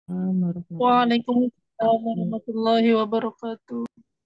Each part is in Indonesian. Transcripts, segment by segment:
Waalaikumsalam warahmatullahi wabarakatuh.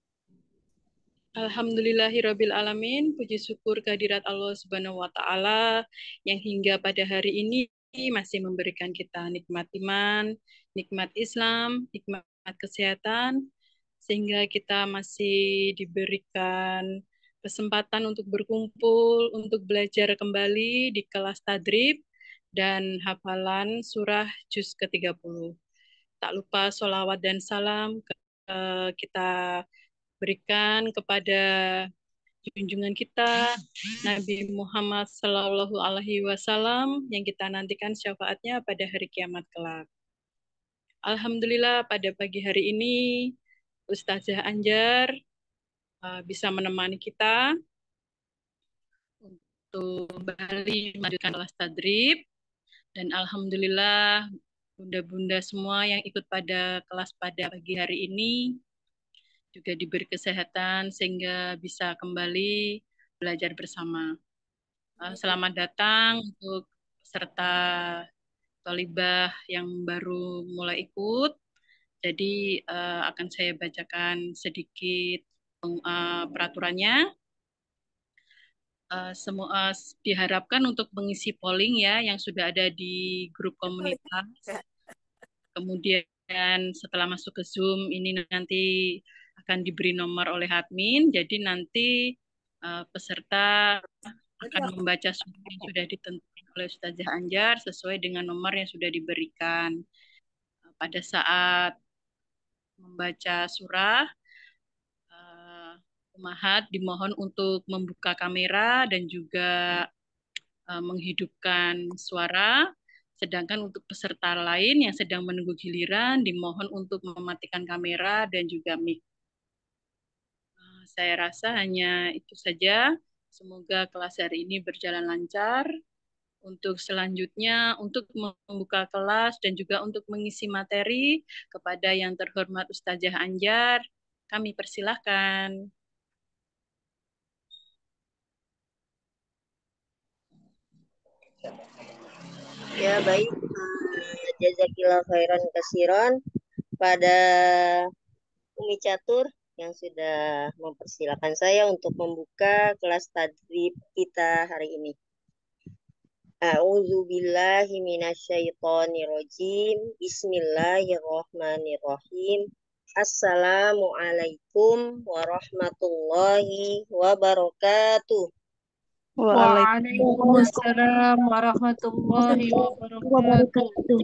Alhamdulillahirabbil alamin, puji syukur kehadirat Allah Subhanahu wa taala yang hingga pada hari ini masih memberikan kita nikmat iman, nikmat Islam, nikmat kesehatan sehingga kita masih diberikan kesempatan untuk berkumpul, untuk belajar kembali di kelas tadrib dan hafalan surah juz ke-30. Tak lupa sholawat dan salam kita berikan kepada junjungan kita Nabi Muhammad Sallallahu Alaihi Wasallam yang kita nantikan syafaatnya pada hari kiamat kelak. Alhamdulillah pada pagi hari ini Ustazah Anjar bisa menemani kita untuk kembali melanjutkan kelas tadrib dan alhamdulillah bunda-bunda semua yang ikut pada kelas pada pagi hari ini juga diberi kesehatan sehingga bisa kembali belajar bersama. Selamat datang untuk peserta Thalibah yang baru mulai ikut. Jadi akan saya bacakan sedikit peraturannya. Semua diharapkan untuk mengisi polling ya yang sudah ada di grup komunitas. Kemudian setelah masuk ke Zoom ini nanti akan diberi nomor oleh admin. Jadi nanti peserta akan membaca surah yang sudah ditentukan oleh Ustazah Anjar sesuai dengan nomor yang sudah diberikan. Pada saat membaca surah, Umahat dimohon untuk membuka kamera dan juga menghidupkan suara. Sedangkan untuk peserta lain yang sedang menunggu giliran dimohon untuk mematikan kamera dan juga mic. Saya rasa hanya itu saja. Semoga kelas hari ini berjalan lancar. Untuk selanjutnya, untuk membuka kelas dan juga untuk mengisi materi kepada yang terhormat Ustazah Anjar, kami persilahkan. Ya baik, jazakillah khairan kasiron pada Umi Catur yang sudah mempersilahkan saya untuk membuka kelas tadrib kita hari ini. A'udzu billahi minasyaitonir rajim. Bismillahirrahmanirrahim. Assalamualaikum warahmatullahi wabarakatuh. Waalaikumsalam warahmatullahi wabarakatuh.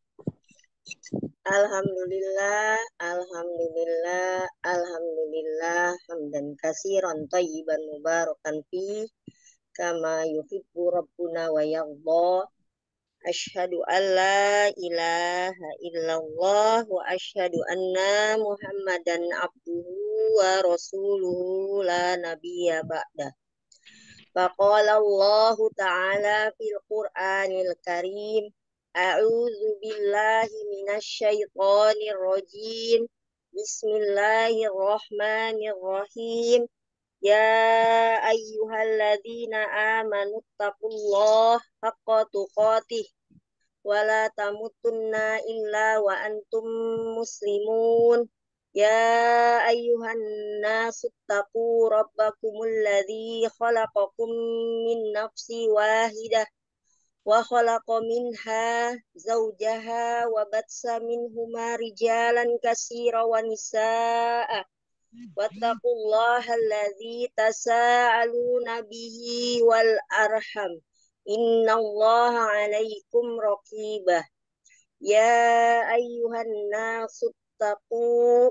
Alhamdulillah, alhamdulillah, alhamdulillah, hamdan katsiran thayyiban mubarakan fi kama yuhibbu rabbuna wa yarda. Asyhadu an la ilaha illallah wa asyhadu anna Muhammadan abduhu wa rasuluhu la nabiyya ba'da. Faqala Allah ta'ala fil Qur'anil Karim. A'udzu billahi minasyaitonir rajim. Bismillahirrahmanirrahim. Ya ayyuhalladzina amanu taqullaha haqqa tuqatih wa la tamutunna illa wa antum muslimun. Ya ayyuhan nasu taqu rabbakumul ladzi khalaqakum min nafsi wahidah wa khalaqa minha zawjaha wa batsa minhuma rijalan katsira wa nisaa wattaqullaha alladzi tasaaluna bihi wal arham innallaha 'alaikum raqibah. Ya ayyuhan nasu taqu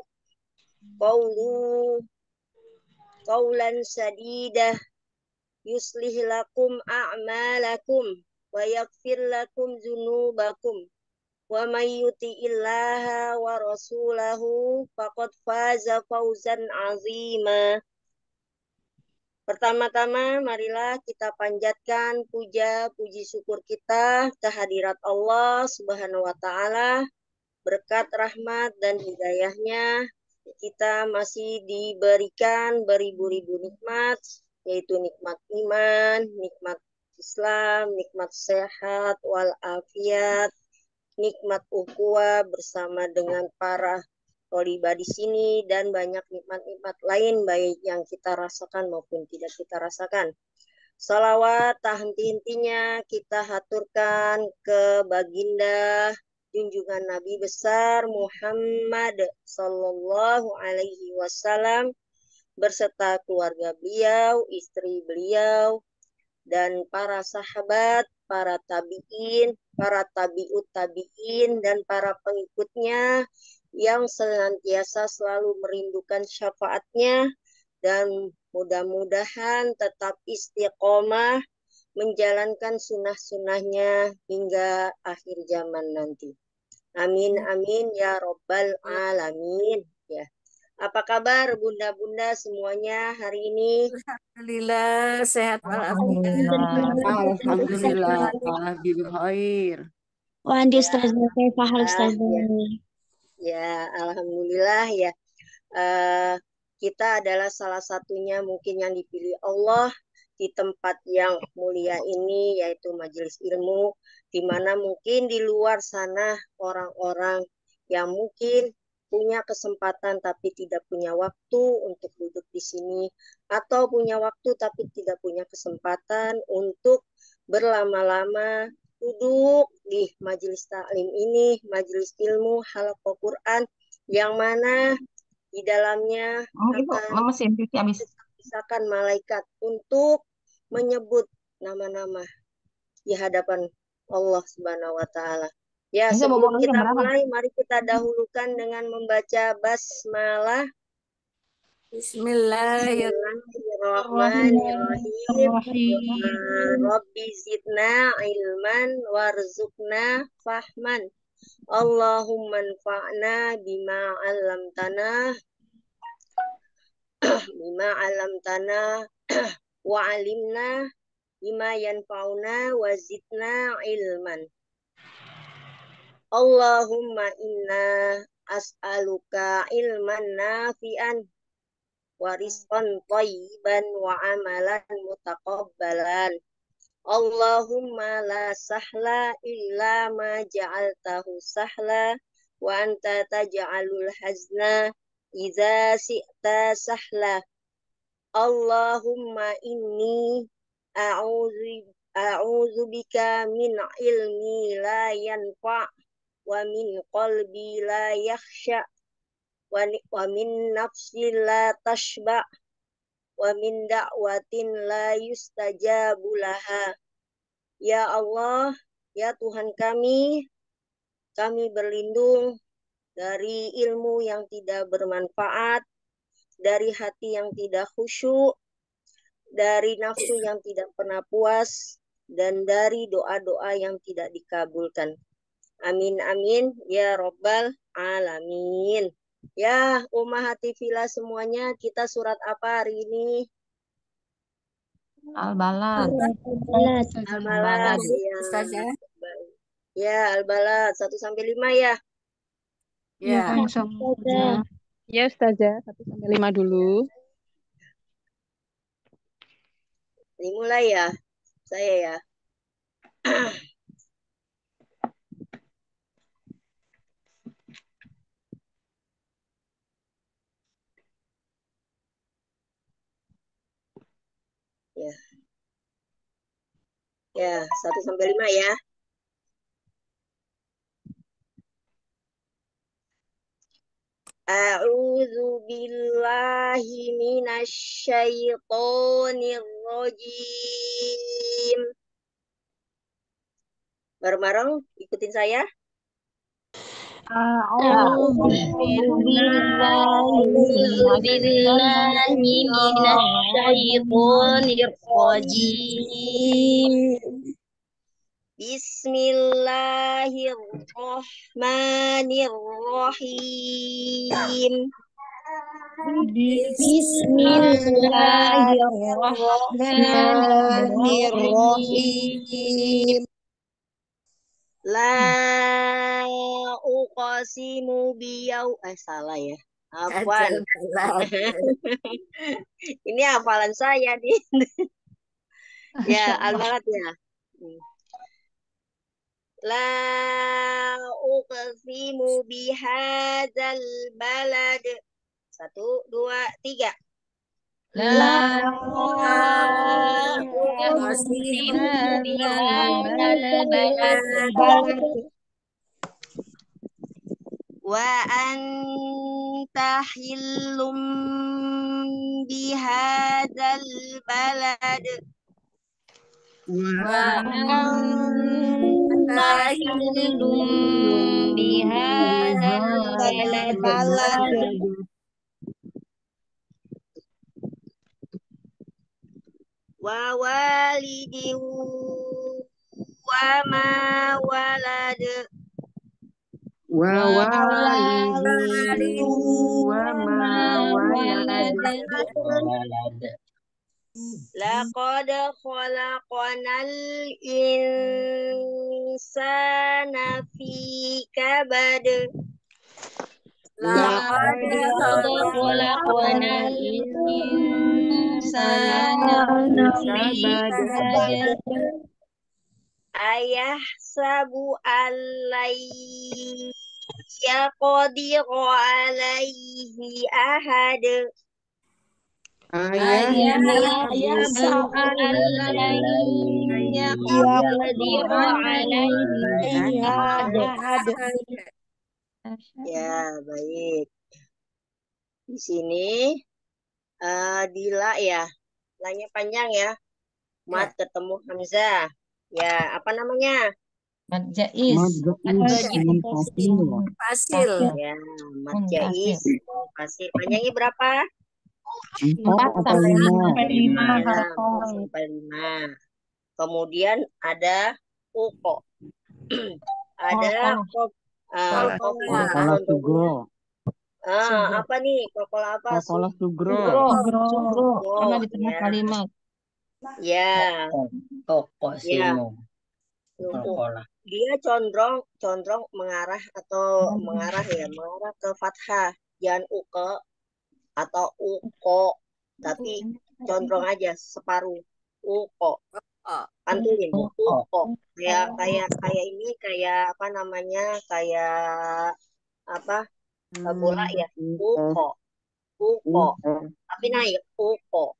qawlan sadidah yuslih lakum a'malakum wa yaghfir lakum dzunubakum wa may yuti'illaha wa rasulahu faqad faza fawzan 'azima. Pertama-tama marilah kita panjatkan puji syukur kita kehadirat Allah Subhanahu wa taala. Berkat rahmat dan hidayahnya kita masih diberikan beribu-ribu nikmat, yaitu nikmat iman, nikmat Islam, nikmat sehat walafiat, nikmat ukhuwah bersama dengan para thalibah di sini, dan banyak nikmat-nikmat lain baik yang kita rasakan maupun tidak kita rasakan. Salawat tak henti-hentinya kita haturkan ke baginda junjungan Nabi besar Muhammad Sallallahu Alaihi Wasallam berserta keluarga beliau, istri beliau, dan para sahabat, para tabi'in, para tabi'ut tabi'in, dan para pengikutnya yang senantiasa selalu merindukan syafaatnya, dan mudah-mudahan tetap istiqomah menjalankan sunnah-sunnahnya hingga akhir zaman nanti. Amin, amin, ya Rabbal Alamin. Ya. Apa kabar bunda-bunda semuanya hari ini? Alhamdulillah sehat walafiat. Alhamdulillah, bikhair. Wandi Ustazah, kaifa hal Ustazah? Ya, alhamdulillah ya. Kita adalah salah satunya mungkin yang dipilih Allah di tempat yang mulia ini, yaitu majelis ilmu, di mana mungkin di luar sana orang-orang yang mungkin punya kesempatan tapi tidak punya waktu untuk duduk di sini, atau punya waktu tapi tidak punya kesempatan untuk berlama-lama duduk di majelis taklim ini, majelis ilmu halaqah Quran, yang mana di dalamnya akan misalkan malaikat untuk menyebut nama-nama di hadapan Allah Subhanahu wa Ta'ala. Ya, sebelum kita mulai, mari kita dahulukan dengan membaca basmalah. Bismillahirrahmanirrahim. Rabbi zidna ilman warzuqna fahman. Allahumma anfa'na bima 'allamtana wa 'alimna bima yanfa'una wa zidna ilman. Allahumma inna as'aluka ilman nafi'an wa rizqan thayyiban wa amalan mutaqabbalan. Allahumma la sahla illa ma ja'altahu sahla wa anta taj'alul hazna idza syi'ta sahla. Allahumma inni a'udzu bika min ilmi la yanfa' wa min qalbi la yakhsha wa min nafsi la tashba wa min da'watin la yustajabu laha. Ya Allah, ya Tuhan kami berlindung dari ilmu yang tidak bermanfaat, dari hati yang tidak khusyuk, dari nafsu yang tidak pernah puas, dan dari doa-doa yang tidak dikabulkan. Amin, amin, ya Rabbal Alamin. Ya, Ummahati Fillah semuanya, kita surat apa hari ini? Al-Balad. Al-Balad. Ya, Al-Balad 1-5 ya. Ya. Ya Ustazah, 1-5 dulu. Dimulai ya, saya ya. Ya, 1-5 ya. A'udzu billahi minasyaitonir rajim. Bareng-bareng ikutin saya. A'udzu billahi minasyaitonir rajim. Bismillahirrahmanirrahim. Bismillahirrahmanirrahim. La uqasimu salah ya. Afwan. Ini hafalan saya nih. Ya, Al-Balad ya. La uqsimu bihadzal balad. 1, 2, 3. La Qasimu بهذا balad البلد Wa anta hillum bihadzal balad. wa وأنت حل بهذا البلد Wa walidin wa ma walad. ووالد وما ولد Laqad khalaqnal insana fi kabad. laqad لقد خلقنا الإنسان في كبد Ayah sabu alai yaqdir alaihi ahad. ayah أيحسب أن لن يقدر عليه أحد. Ya, baik. Di sini Dila ya. Lanya panjang ya. Mat ketemu Hamzah. Ya, apa namanya? Mad jaiz. fasil Ya, Mat Jais. Pasir. Panjangnya berapa? 4 sampai 5 Ya, harakat. 4 sampai 5. Kemudian ada uko. Ada Sugro apa nih? Kokol apa? Sugro Sugro karena di tengah Ya. kalimat. Ya, Toko ya. simu. Toko Dia condong mengarah atau mengarah ke fathah. Jangan uke atau uko, tapi condong aja separuh. Uko. Pantulin. Uko. Kayak ini kayak apa namanya? Kayak apa? Bola ya. Uko. Uko. Tapi naik. Uko.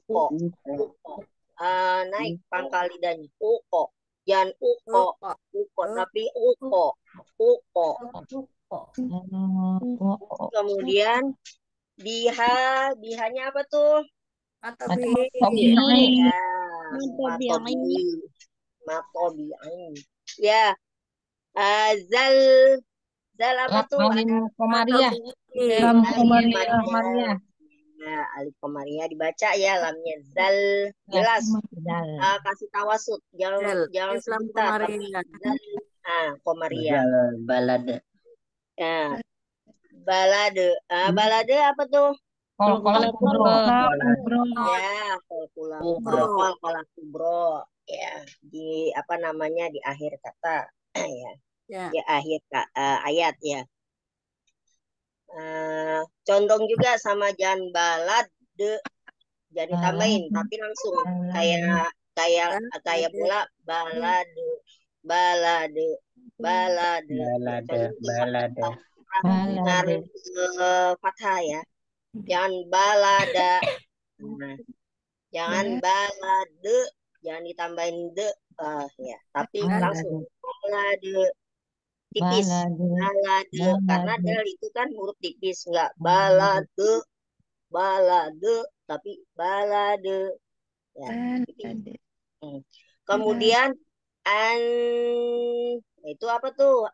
Naik pangkal lidahnya. Uko. Jangan uko. Tapi uko. Kemudian bihanya apa tuh? Tabi'i. Ya, matobi'in. Ya, zal apa tuh? Alim Komariah. Lam Komariah. Ya, alif komariah dibaca ya lamnya zal jelas. Kasih tawasud, jangan sebentar. Komariah. balade. Ya. Balade. Balade apa tuh? Kolak kubro. Ya, kolak kubro. Ya, di apa namanya di akhir kata ya. Di akhir ayat ya. Condong juga sama jan balad jadi tambahin tapi langsung kayak bola balade ngaruh fathah ya. Jangan balada. Jangan balade, jangan ditambahin de ya, tapi langsung balade tipis. Balade karena del itu kan huruf tipis, enggak balade tapi balade ya. Kemudian itu apa tuh?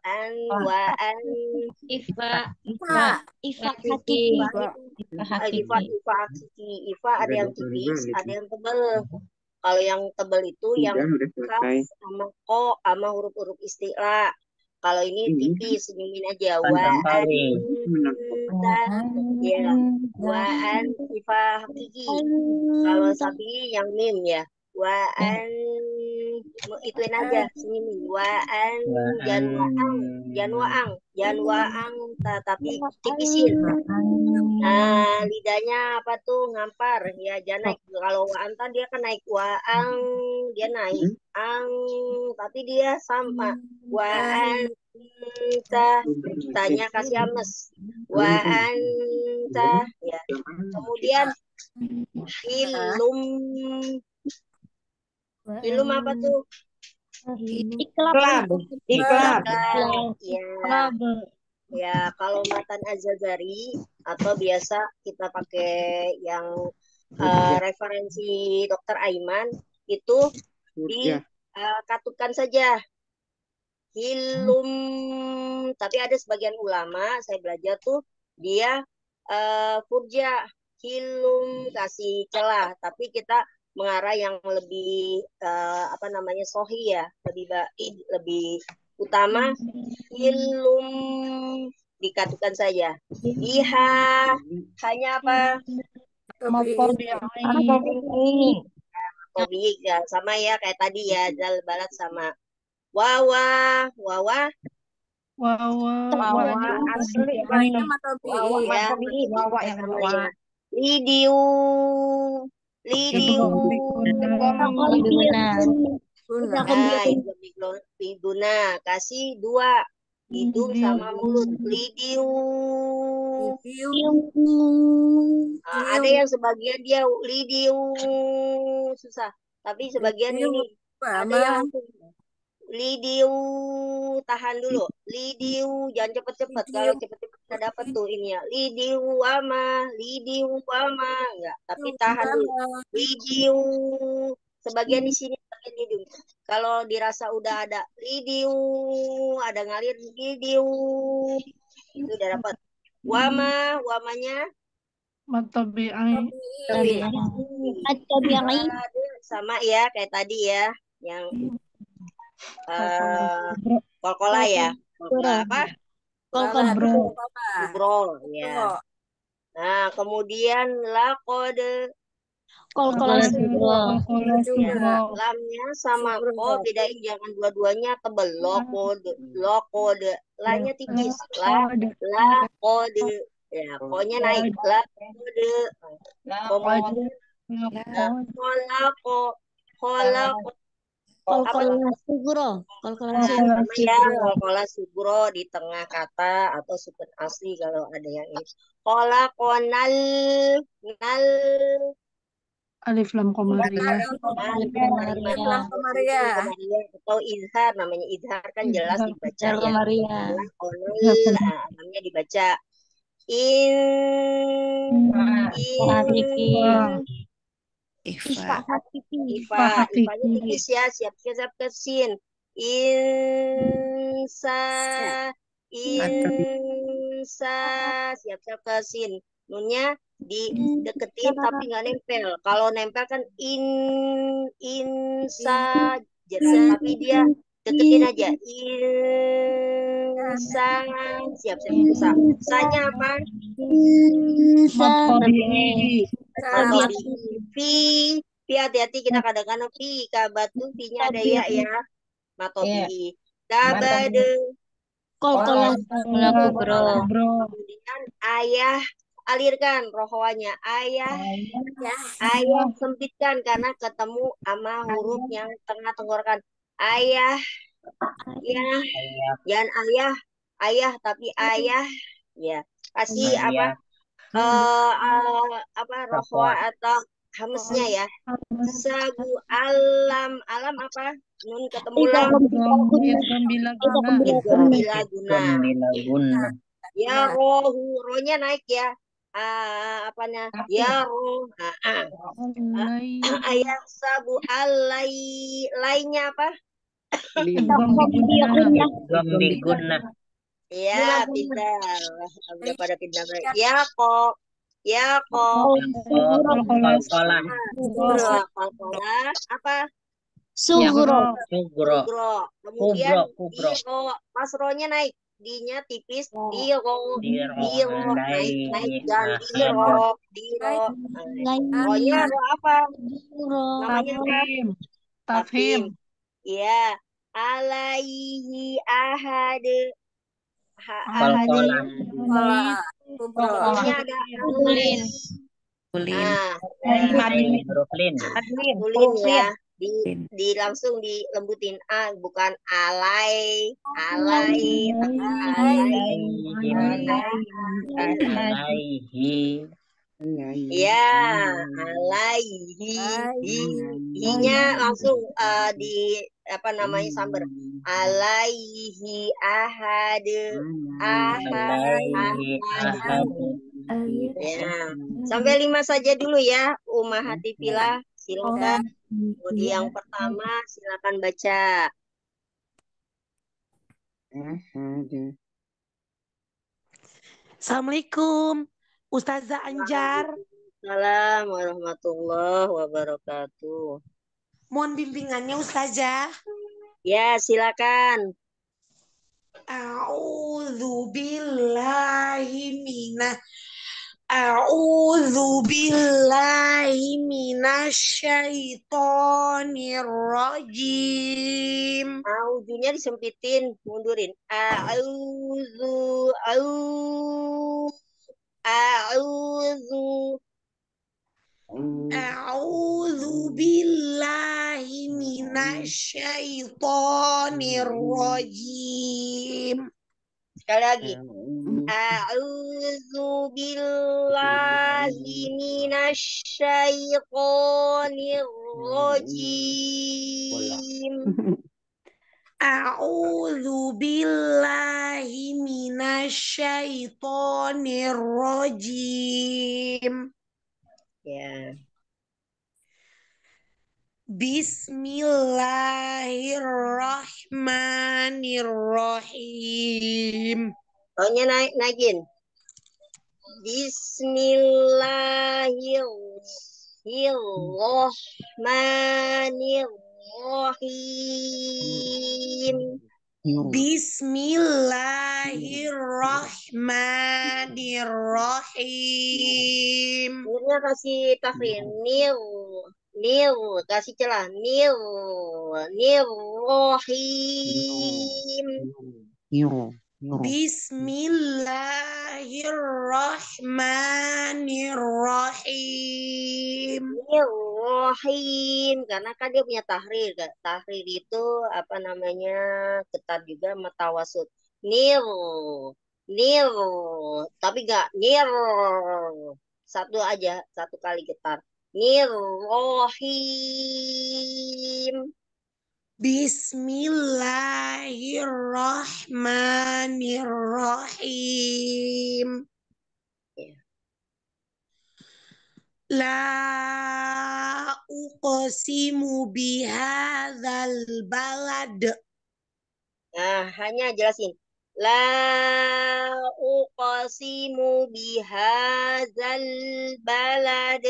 Ifa ada yang tipis, ada yang tebal. Kalau yang tebal itu yang khas sama huruf-huruf istilah. Kalau ini tipis, senyumin aja. Ifa hakiki. Kalau sapi yang mim ya. Ituin aja senyumin. janwaang tapi tipisin Lidahnya apa tuh? Ngampar. Ya, jangan naik. Kalau wa anta dia kan naik waang, dia naik ang, tapi dia sama. Wa anta, tanya kasih ames. Wa anta, ya. Kemudian ilum, ilum apa tuh? Iklab. Iklab. Ya. Ya, kalau matan Az-Zazari atau biasa kita pakai yang referensi Dokter Aiman itu dikatutkan saja hilum. Tapi ada sebagian ulama saya belajar tuh dia furja hilum kasih celah, tapi kita mengarah yang lebih apa namanya sohi ya, lebih baik, lebih utama hilum dikatakan saja. Iha hanya apa? Tobik ya sama ya kayak tadi ya dal balat sama wawa Asli. Wawa yang sama wawa. ya. Lidiu Biguna kasih dua hidung sama mulut. Lidiu. Ada yang sebagian dia lidiu susah, tapi sebagian ini ada yang langsung lidiu tahan dulu. Lidiu jangan cepet-cepet. Kalau cepet-cepet nggak dapat tuh ini ya. Lidiu ama enggak, tapi tahan dulu. Lidiu sebagian di sini bagian hidung. Kalau dirasa udah ada lidiu, ada ngalir lidiu, itu udah dapat. Wamanya sama ya kayak tadi ya, yang kolkola ya. Kolkola apa? Kubro ya. Nah, kemudian lakode. Ya, lamnya sama ko bedain jangan dua-duanya tebel. Lokode. Lanya tipis. Lakode. Ya, konya naik. Lakode. Kolako. Kolkola sugro di tengah kata atau sukun asli kalau ada yang ini. Kolakonal nal Alif lam komariah. Atau izhar, namanya izhar kan jelas dibaca ya. Namanya dibaca Ifa tipis ya, siap-siap kesin. Insa siap-siap kesin. Nunnya dideketin tapi nggak nempel. Kalau nempel kan insa jelas, tapi dia deketin aja. Insa siap-siap insa. Sanya apa? Fi hati-hati kita kadang-kadang fi kabatu fi-nya ada ya matobi kabade kemudian ayah alirkan rohwanya ayah sempitkan karena ketemu sama huruf yang tengah tenggorokan ayah ya jangan ayah tapi ayah ya kasih apa rohwa atau hamesnya ya. Sabu alam apa? Nun ketemu lam. Guna. Ya rohnya naik ya. Apanya? Ya roh. Ayah sabu alai lainnya apa? Gambiguna. Ya, pintar. Udah pada pintar. Ya kok. Kolkola. Apa? Sugro. Kemudian diro. Pas rohnya naik. D-nya tipis. Diro. Naik. Dan diro. Rohnya roh apa? Namanya apa? Tafhim. Ya. Alaihi ahad. Kubro. Ini ada Ulin. Ulin. nah Madlin. Huruf lin. Madlin. ulin Huruf ya. lin. Di langsung dilembutin bukan alai, alai, tapi alai. Alaihi. Ya, alaihi. Hi-nya langsung di apa namanya sambar. Alaihi ahad. Alaihi ahad. Ya, sampai 5 saja dulu ya, Umahati Fila. Silakan. Budi yang pertama, silakan baca. Assalamualaikum, Ustazah Anjar. Waalaikumsalam warahmatullahi wabarakatuh. Mohon bimbingannya Ustazah. Ya, silakan. A'udzubillahi minasyaitonirrajim. Ujungnya disempitin, mundurin. A'udzu. A'udzubillahi minasyaitonirrajim. Sekali lagi. A'udzubillahi minasyaitonirrajim. A'udzubillahi minasyaitonirrajim. Ya. Bismillahirrahmanirrahim. Taunya naikin. Bismillahirrahmanirrahim. Bismillahirrahmanirrahim. Nirnya kasih tahrir. Nir, kasih celah. Nirrohim. Bismillahirrahmanirrahim. Nirrohim. Karena kan dia punya tahrir. Tahrir itu apa namanya, ketat juga matawasud. Nir. Tapi enggak nir. Satu aja, satu kali getar. Nirrohim. Bismillahirrahmanirrahim. Ya. La uqsimu bihadzal balad. Nah, hanya jelasin. La uqsimu bihadzal balad.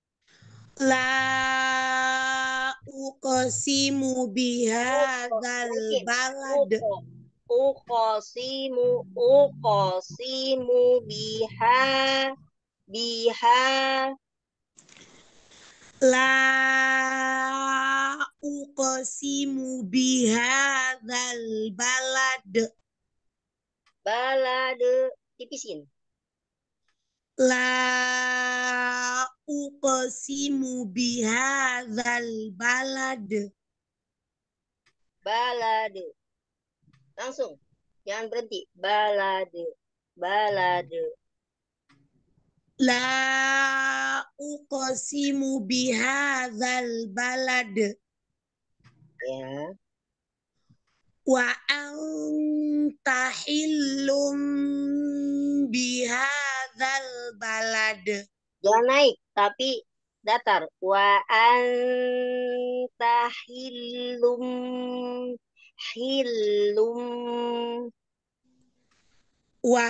La uqsimu bihadzal balad. Uqsimu biha. La uqsimu bihadzal balad. Balad, tipisin. La uqsimu bihadzal balad. Balad. Langsung. Jangan berhenti. Balad. La uqsimu bihadzal balad. Ya. Wa anta hillum bihadzal balad. Jangan naik, tapi datar. Wa anta hillum. Wa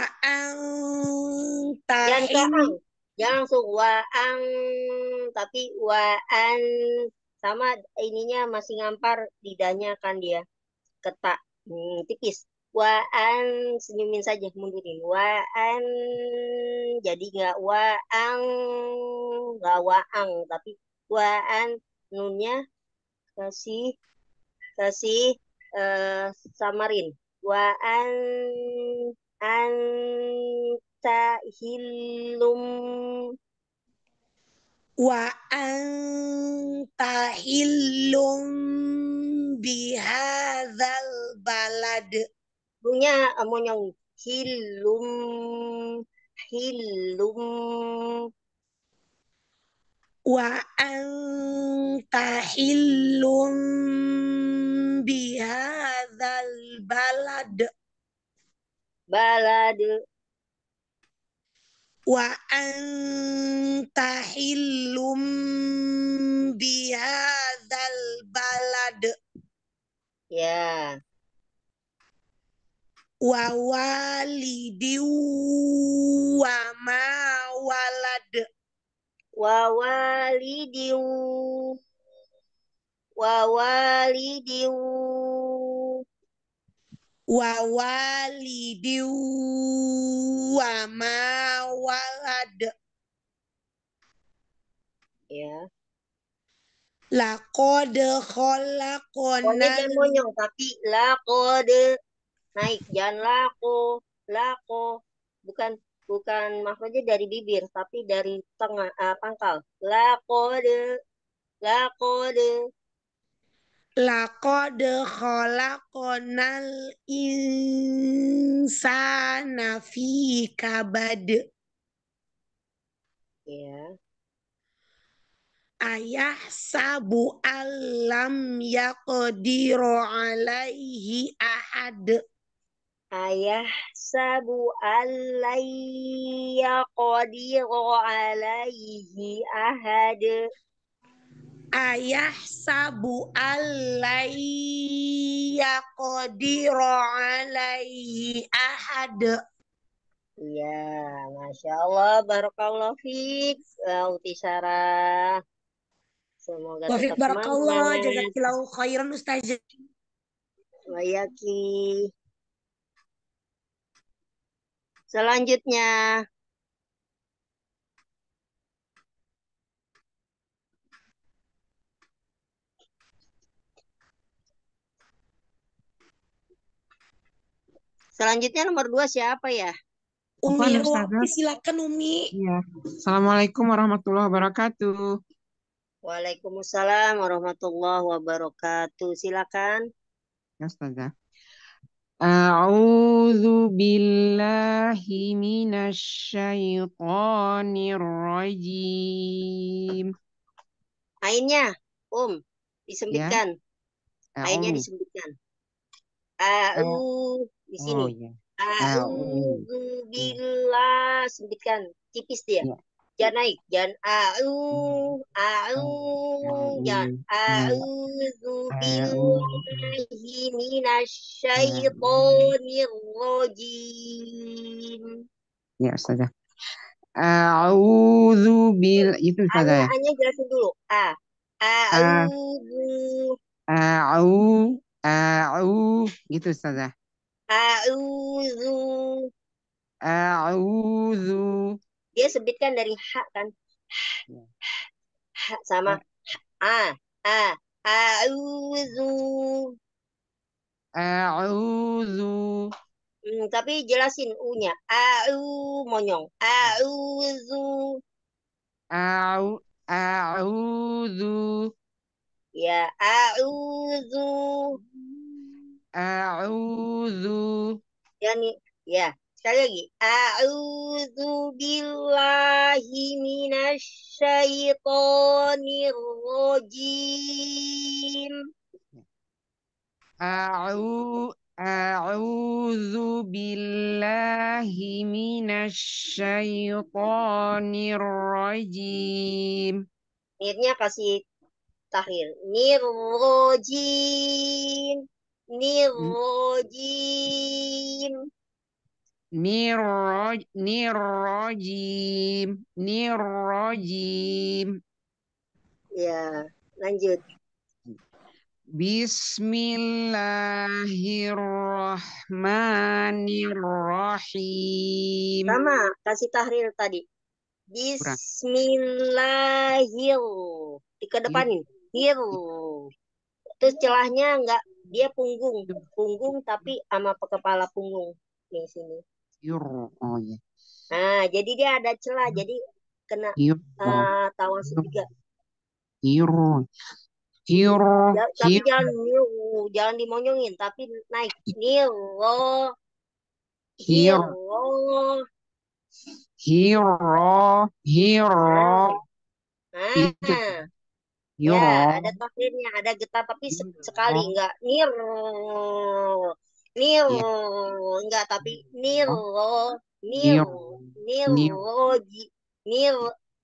anta Jangan ke ang. hillum. Jangan langsung wa ang, tapi wa an. Sama ininya masih ngampar, lidahnya kan dia ketak tipis. Wa an, senyumin saja, mundurin. Wa an, jadi nggak wa ang, nggak wa ang, tapi wa an, nunnya kasih samarin. Wa an tahillum wa anta hillum bihadzal balad. punya monyong hillum hillum Wa anta hillum bihadzal balad. balad Wa anta hillum bihadzal balad. ya Wa walidi wa ma walad. wawalidiu wawalidiu Wa walidi wa ma walad. ya Laqad pokoknya khalaqnal. jangan monyong tapi lakode naik jangan lako bukan bukan maksudnya dari bibir tapi dari tengah pangkal lakode Laqad khalaqnal insana fi kabad. ya Ayah sabu alam yaqdiru alaihi ahad. ayah sabu alaiya qadiru alaihi ahad Ayah sabu alai yaqdiru alaihi ahad. ya Masya Allah barakallah fiik Uti Sarah semoga Wafik tetap barakallah, semangat jazakillahu khairan Ustazah. Wayaki selanjutnya nomor 2 siapa ya? Umi Afwan, Rohati, Ustazah. silakan Umi. Iya. Assalamualaikum warahmatullahi wabarakatuh. Waalaikumsalam warahmatullahi wabarakatuh. Silakan. Ya, Ustazah. A'udzu billahi minasyaitonir rajim. Ainnya, Ya. disembitkan. Ainnya A'udzu. disembitkan. Di Oh sini. ya. A'udzu billah, sembitkan. Tipis dia. Ya. Jangan naik, jangan jangan a'udzu billahi minasyaitonir rajim. Ya, Ustazah. A'udzu bil itu Ustazah ya. Hanya jelasin dulu. A'udzu Gitu Ustazah. a'udzu. A'udzu. Dia sebutkan dari ha kan. Ya. Ha sama a'udzu. A'udzu. Tapi jelasin u-nya. Monyong. A'udzu. A'udzu. Ya, a'udzu. A'udzu. Ya, sekali lagi. A'udzu billahi minasyaitonir rajim. A'udzu billahi minasyaitonir rajim. Nirnya kasih tahrir. Nirrojim. Nirrojim. Nirrojim. Ya, lanjut. Bismillahirrahmanirrahim. Sama, kasih tahrir tadi. Bismillahir. Dikedepanin. Hir. Terus celahnya enggak, dia punggung tapi sama kepala punggung di sini. Oh ya. Nah, jadi dia ada celah. Jadi kena Hiro. tawasul juga. Hiro. Hiro. Tapi Hiro. jangan dimonyongin, tapi naik. Niro, Hiro. hiro. Hiro. Hiro. Nah, Itu. ya Hiro. ada takdirnya, ada getar tapi sekali Hiro. enggak niro, niro, Ya. enggak tapi niro, Hiro. niro, Hiro. niro,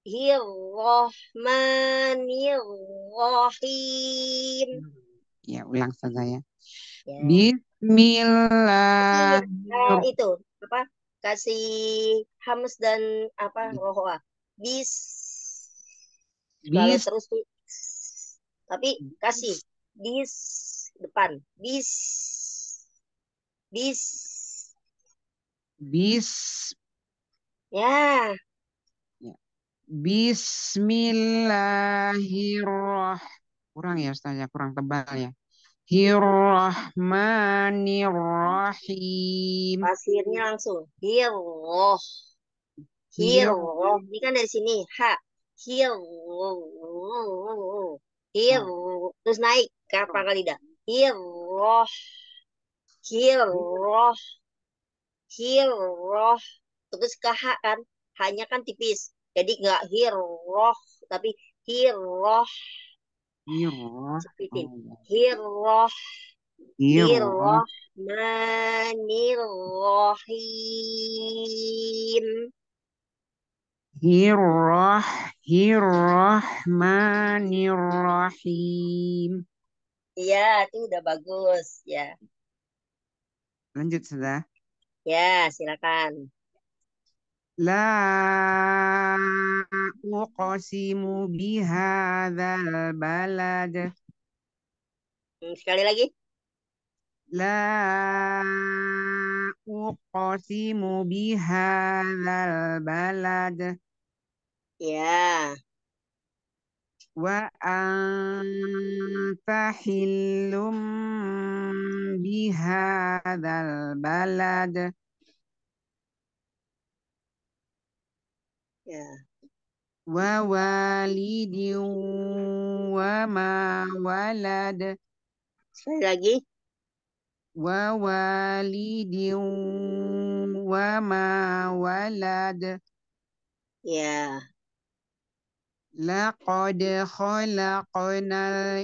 hirrohmanirrohim. Ya, ulang saja ya. Ya. Bismillah. Itu apa? Kasih hams dan apa rohoa. Bis. Kalau Bis. terus tuh tapi kasih bis depan. Bis. Bis. Bis. Ya. Ya. Bismillahirrahmanirrahim. Kurang ya Ustaz ya, kurang tebal ya. Hirrahmanirrahim. Pasirnya langsung. Hirroh. Hir. Hirroh. Ini kan dari sini. Ha. Hirroh. Hirroh. Terus naik ke pangkal lidah. Hirroh. Hirroh. Hirroh. Terus ke ha kan. Hanya kan tipis. Jadi nggak hirroh. Tapi hirroh. Hirrah. Sepitin. Oh, ya. Hirroh. Hirrah. Hirrohmanirrohim. Hirrahmanirrahim. Iya, itu udah bagus. Ya, Lanjut sudah. ya silakan. La uqsimu bihadzal balad. Sekali lagi. La uqsimu bihadzal balad. Ya, Wa anta hillum bihadzal balad. ya. Wa walidin wa ma walad. Sekali lagi. Wa walidin wa ma walad. Ya, Laqad khalaqnal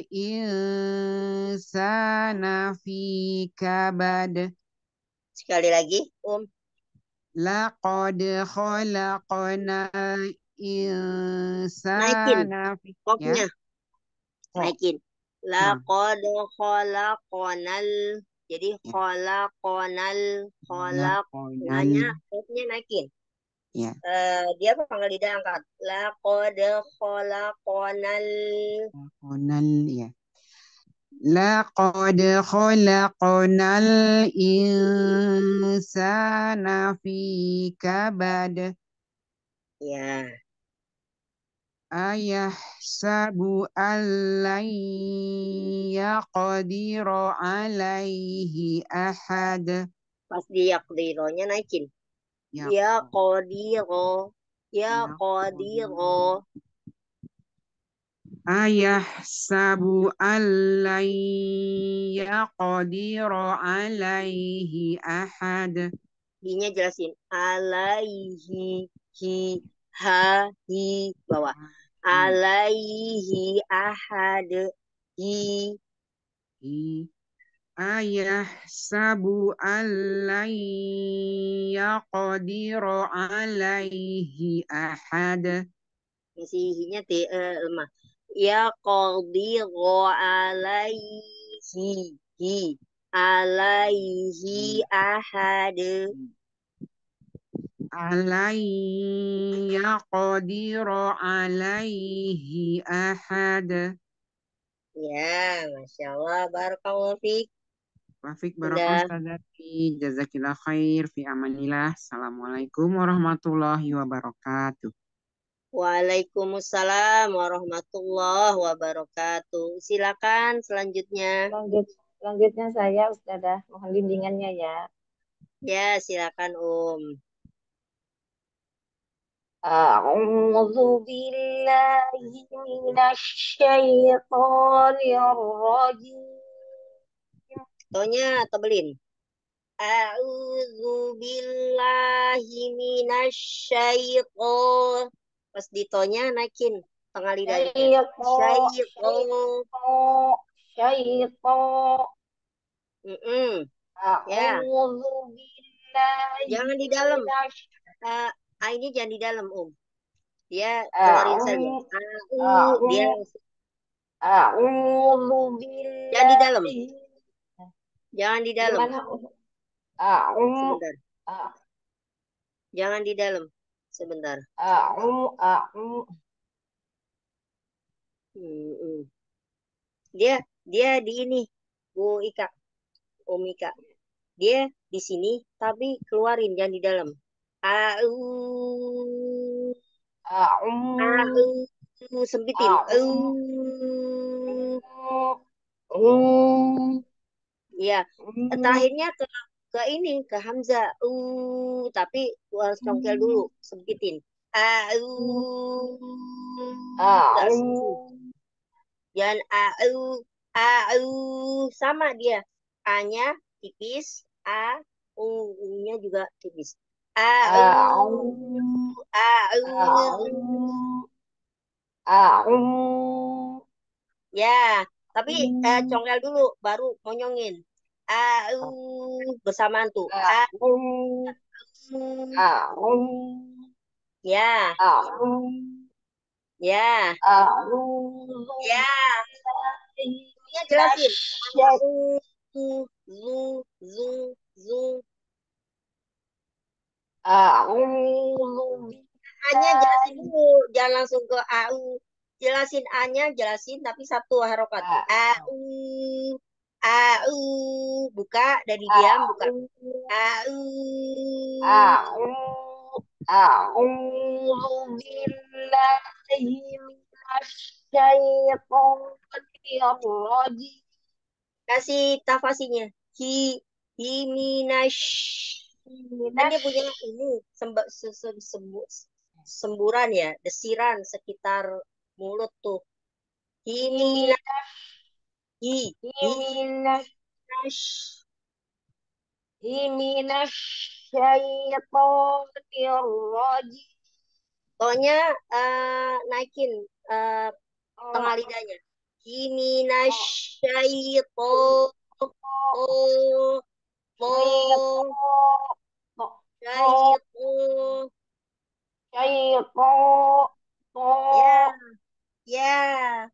insana fi kabad. sekali lagi. Laqad khalaqnal Naikin insana fi ya. koknya. Kok Naikin. kurang. Laqad khalaqonal. Jadi Ya. khalaqonal. Khalaqnal. Nanya koknya naikin. Ya. Dia pangkal lidah angkat. Laqad khalaqonal. Khalaqnal ya. Laqad khalaqnal insana fi kabad. Ya, Ayahsabu allan yaqdira alaihi ahad. pas di yakdironya naikin. Ya Ya qadiro. Ya Ya qadiro. Ayahsabu allan yaqdira alaihi ahad. Hi-nya jelasin. Alaihi. Hi. Ha. Hi. Bawa. Alaihi ahad. Hi. Ayahsabu allan yaqdira alaihi ahad. Masih hi-nya lemah. Ya qadiro alaihi. Hi. Alaihi ahad. Alaihi yaqdira alaihi ahad. Ya, Masya Allah. Barakallahu fiik. Wafik Sudah. barakallahu ustazati. Jazakillah khair fi amanillah. Assalamualaikum warahmatullahi wabarakatuh. Waalaikumsalam warahmatullahi wabarakatuh. Silakan selanjutnya. Selanjutnya saya Ustazah, mohon bimbingannya ya. Ya, silakan أعوذ بالله من الشيطان الرجيم Tonya tebelin. A'udzu billahi minasyaiton. Pas di tonya naikin tengah lidahnya. Syaiton. syaitan Mm-mm. Ya, أعوذ بالله jangan di dalam. من Ini jangan di dalam, Dia keluarin saja. Dia langsung. أعوذ Jangan di dalam. بالله Jangan di dalam. gimana أعوذ Sebentar. Jangan di dalam. Sebentar. أعوذ Mm-mm. Dia di ini, Bu Ika, Om Ika. Dia di sini, tapi keluarin jangan di dalam. Sempitin. Ya, terakhirnya ke ini, ke Hamzah. Tapi harus congkel dulu, sempitin. Enggak jangan sama dia. A-nya tipis, U-nya juga tipis. Ya, tapi congkel dulu, baru monyongin. Bersamaan tuh. Ya, ya, ya. Ya, jelasin. A-nya jelasin dulu, jangan langsung ke AU. Jelasin A-nya, jelasin tapi satu harokat. AU, AU, buka dari diam, buka. AU. أعوذ بالله من الشيطان الرجيم Kasih tafasinya. Minash. Kan dia punya ini semburan ya, desiran sekitar mulut tuh. Pokoknya naikin tengah lidahnya. Minasyaiton. Ya, ya.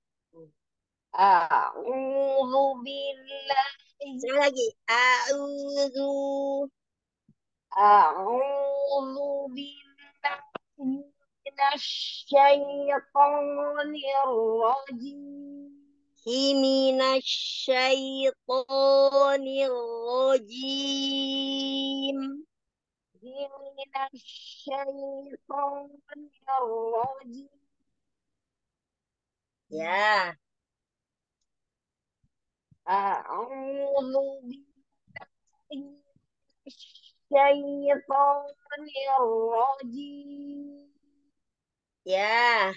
A'udzu billahi Sekali lagi. A'udzu billahi minasyaitonir rajim. Minasyaitonir rajim. Minasyaitonir rajim. Ya. A'udzu billahi minasyaitonir rajim. Ya.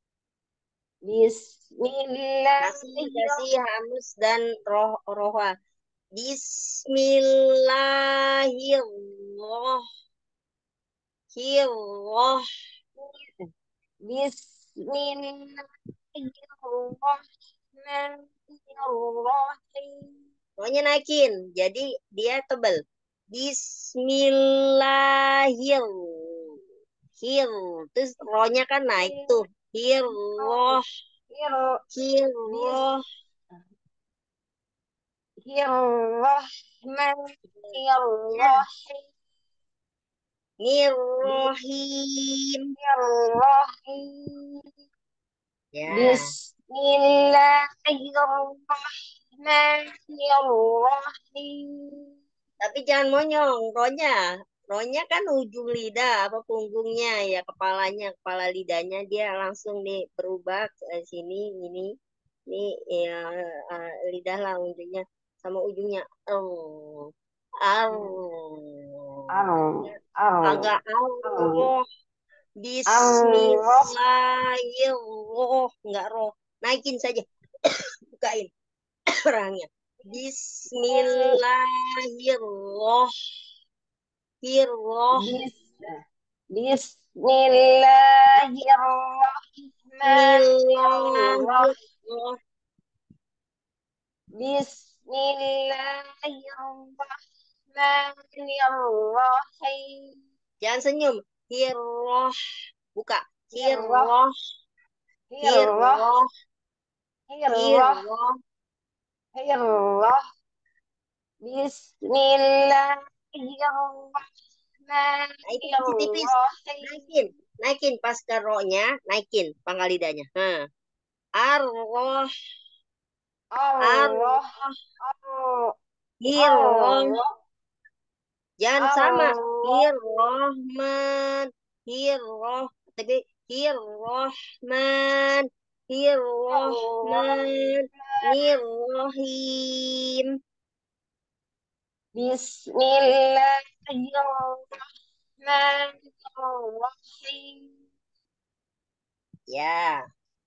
Kasih hamus dan roha. Bismillahirrahmanirrahim. Pokoknya naikin. Jadi dia tebal. Terus rohnya kan naik tuh. Nirrohim. Ya. Bismillahirrahmanirrahim. Tapi jangan monyong rohnya. Rohnya kan ujung lidah, apa punggungnya ya, kepala lidahnya dia langsung nih berubah ke sini ini ya lidah lah ujungnya sama ujungnya. Agak Allah. Allah. Bismillahirroh. Enggak roh. Naikin saja. Bukain rahangnya. Bismillahirroh. Bismillahirrahmanirrahim. Bismillahirroh. Bismillahirrahmanirrahim. Jangan senyum. Hirroh. Buka. Hirroh. Hirroh. Hirroh. Hirroh. Hirroh. Hirroh. Hirroh. Naikin tipis. Bismillahirrahmanirrahim. Naikin pas ke ro-nya, naikin pangkal lidahnya. Arroh. Allah. Arroh. Hirroh. Allah. Jangan sama. Allah. Hirrohman. Hirroh. Tapi Hirrohman. Hirrohman. Nirrohim. Bismillahirrahmanirrahim. Ya.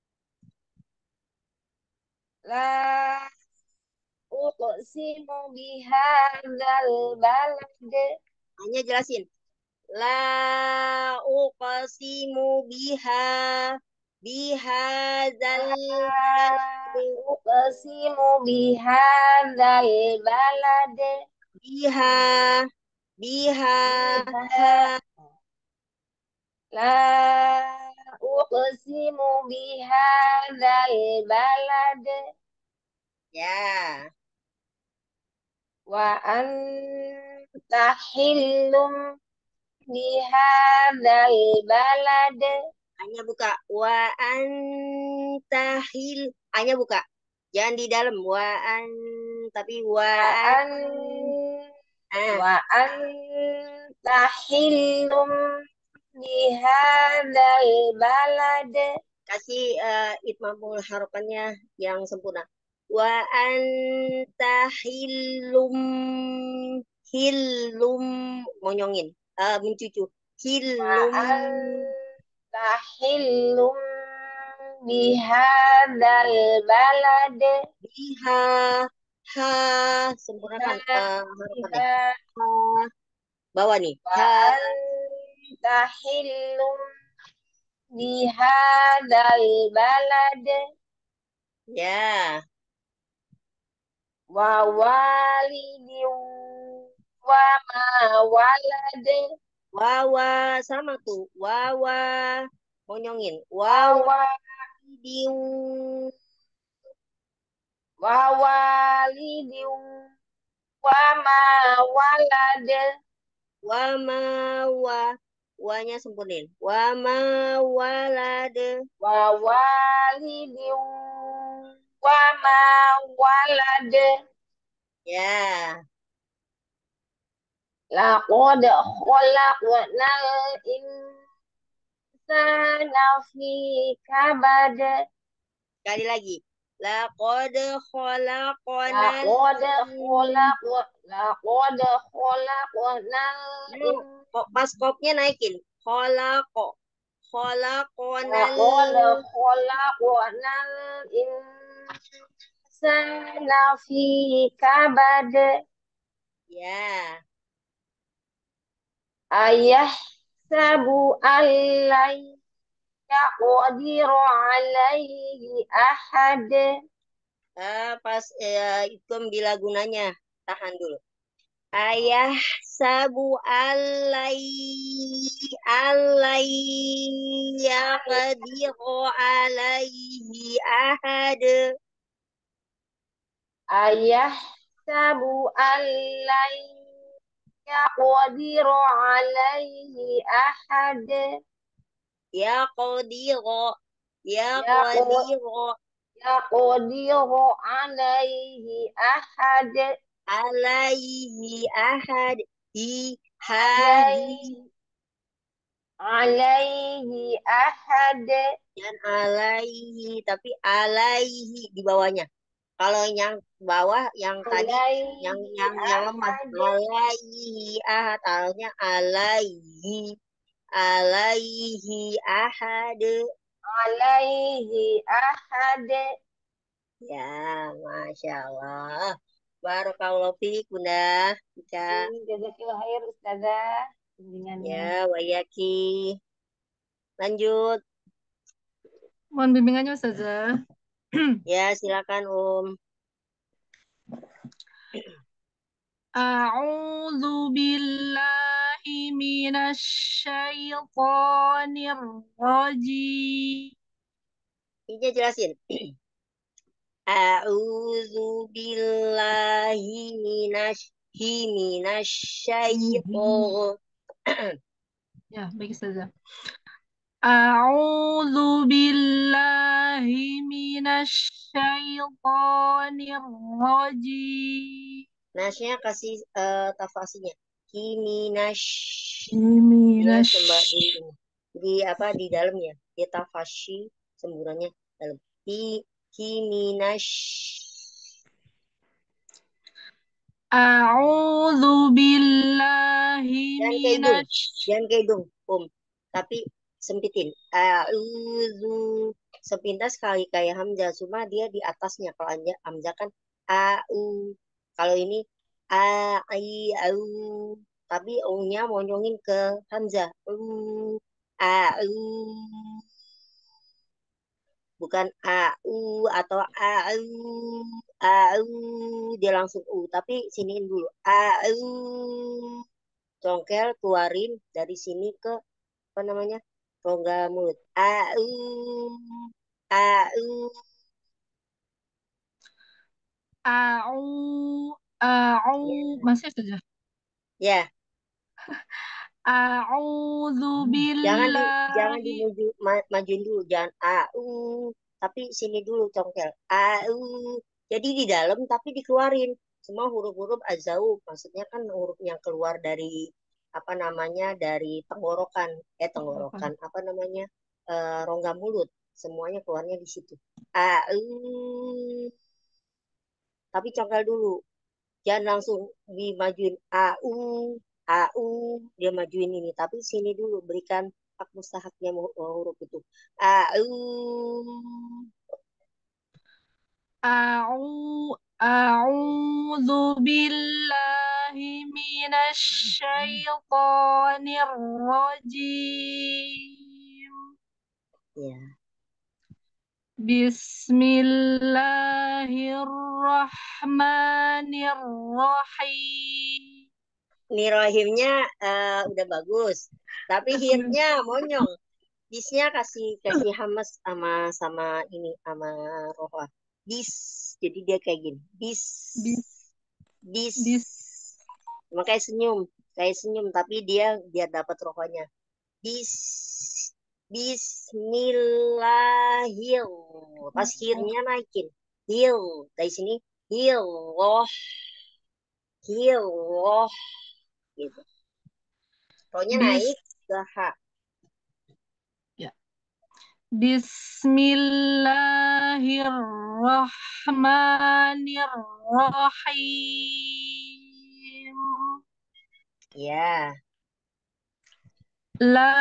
La uqsimu bihadzal balad. Hanya jelasin. La uqsimu bihadzal balad. Uqsimu bihadzal balad. Biha Biha. La uqsimu bihadzal balad. Ya. Wa anta hillum bihadzal balad. Hanya buka. Wa antahil. Hanya buka. Jangan di dalam. Tapi Wa anta hillum bihadzal balad. Kasih itmamul harapannya yang sempurna. Wa anta hillum monyongin, mencucu. Wa Hillum anta hillum bihadzal balad. biha ha sempurnakan harapannya. Ha. Bawah nih. Wa Ha. anta hillum bihadzal balad. Ya. Wa walidin wa ma walad. Wawa sama tuh. Wawa monyongin. Wa Wawidin walidin wa ma walad. wama wanya sempurnin. Wama walad. Wa walidin wa ma walad. Ya. Laqad khalaqnal insana fi kabad. Sekali lagi. Laqad khalaqnal Laqad khalaqnal pas kopnya naikin. Khalaqonal insana fi kabad. ya. Ayah sabu alai yaqdiru alaihi ahad. Pas itu bila gunanya. Tahan dulu. Ayah sabu alai yaqdiru alaihi ahad. Ayah sabu alai yaqdiru alaihi ahad. Yaqdiru Yaqdiru alaihi ahad. alaihi ahad. Alaihi ahad. Dan alaihi, tapi alaihi di bawahnya. Kalau yang bawah, yang tadi, yang alaihi lemah. ahad, Alaihi ahad. Alnya alaihi. Alaihi ahad. alaihi ahad. Ya, Masya Allah. Barakallahu fiik, Bunda. Ika. Jazakillah khair Ustazah. Bimbingannya. Ya, wayaki. Lanjut. Mohon bimbingannya Ustazah. Ya, silakan, A'udzu billahi minasy syaithanir rajim. Ini jelasin. A'udzu billahi minasyaitonir. Ya, baik Ustazah. A'udzu billahi minasy syaithanir rajim. Nasnya kasih tafasinya. Kiminash. Dia Minasy sembah di apa di dalamnya. Dia tafasyi semburannya dalam. Kiminash. A'udzu billahi Jangan ke hidung. minasy Jangan ke hidung, Tapi sempitin. A'udzu. Sepintas kali kayak Hamzah. Cuma dia di atasnya. Kalau Hamzah kan a'u. Kalau ini au. Tapi u-nya monyongin ke Hamzah. Au. Bukan au atau au. Au. Dia langsung u. Tapi siniin dulu. Au. Congkel keluarin dari sini ke apa namanya? Rongga mulut. Au. Au. masih Ustazah. Ya, A'udzu jangan billahi majuin dulu, jangan au, tapi sini dulu congkel. Au. Jadi di dalam tapi dikeluarin. Semua huruf-huruf azau, maksudnya kan huruf yang keluar dari apa namanya? Dari tenggorokan, apa namanya? Rongga mulut. Semuanya keluarnya di situ. Au. Tapi congkel dulu. Jangan langsung dimajuin au, dia majuin ini. Tapi sini dulu berikan hak mustahaknya huruf itu. Au. A'udzu billahi minasy syaithanir rajim. Ya. Bismillahirrahmanirrahim. Ini rohimnya udah bagus. Tapi hirnya monyong. Bisnya kasih hamas sama ini sama roha. Bis. Jadi dia kayak gini. Bis. Bis. Makanya senyum. Kayak senyum tapi dia biar dapat rohnya. Bismillahir. Pas hirnya naikin. Hil. Dari sini. Hil. Roh. Hil. Roh. Gitu. Rohnya naik ke H. Ya. Bismillahirrahmanirrahim. Ya. La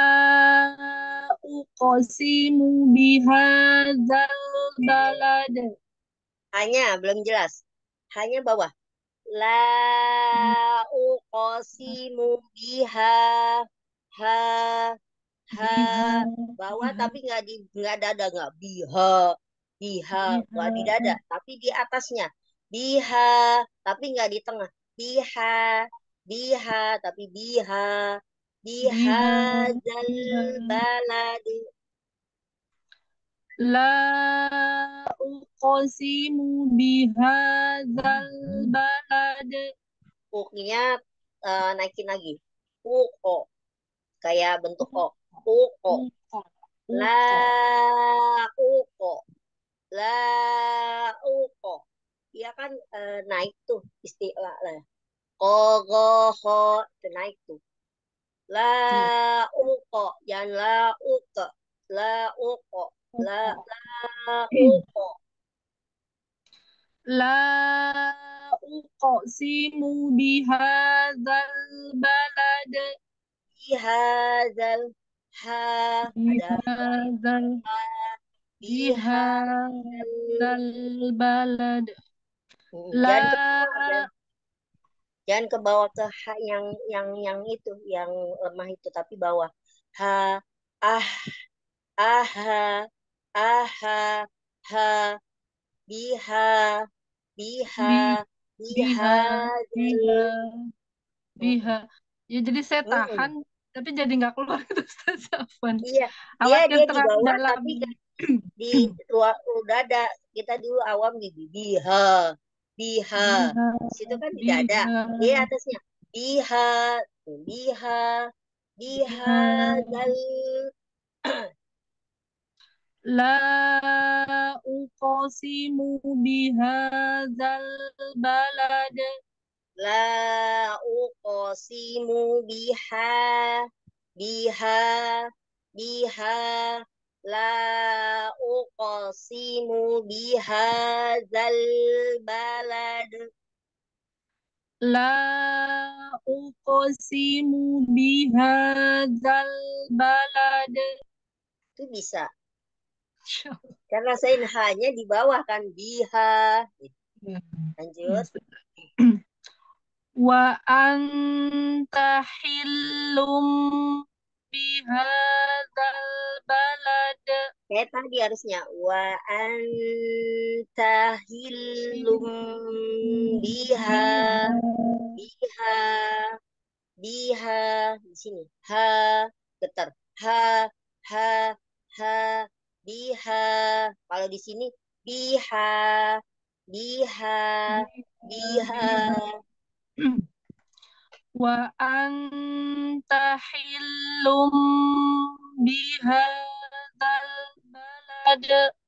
uqsimu bihadzal balad. Hanya belum jelas. Hanya bawah. La uqsimu biha ha ha bawah tapi nggak dada nggak biha nggak di dada tapi di atasnya biha tapi nggak di tengah biha tapi bihadzal balad. La uqsimu bihadzal balad. Uknya naikin lagi. Uko kayak bentuk o. Uko. La uko. La uko. Dia kan naik tuh istilah lah. Kogoho itu naik tuh. La uko. Jangan la uko. La uko. La uko. La uqsimu bihadzal balad. Bihadzal ha ada Bihadzal bihadzal. balad. Jangan ke La bawah, jangan ke bawah ke ha yang itu yang lemah itu, tapi bawah ha ah aha aha ha biha biha bi biha biha Mm, biha. Ya jadi saya mm. tahan tapi jadi nggak keluar itu Ustaz Afwan. Iya, Khawatir dia di terlalu bawah dalam. tapi di luar dada. Kita dulu awam di biha biha. Biha Di situ kan di dada. biha Dia atasnya biha biha biha biha. dal. La uqsimu bihadzal balad. La uqsimu biha biha biha la uqsimu bihadzal balad. La uqsimu bihadzal balad. Itu bisa karena saya hanya di bawah kan biha. Lanjut. Wa anta hillum bihadzal balad. Kayak tadi harusnya wa anta hillum biha biha biha. Di sini ha getar ha ha ha biha. Kalau di sini biha biha biha. Wa anta hillum bihadzal balad.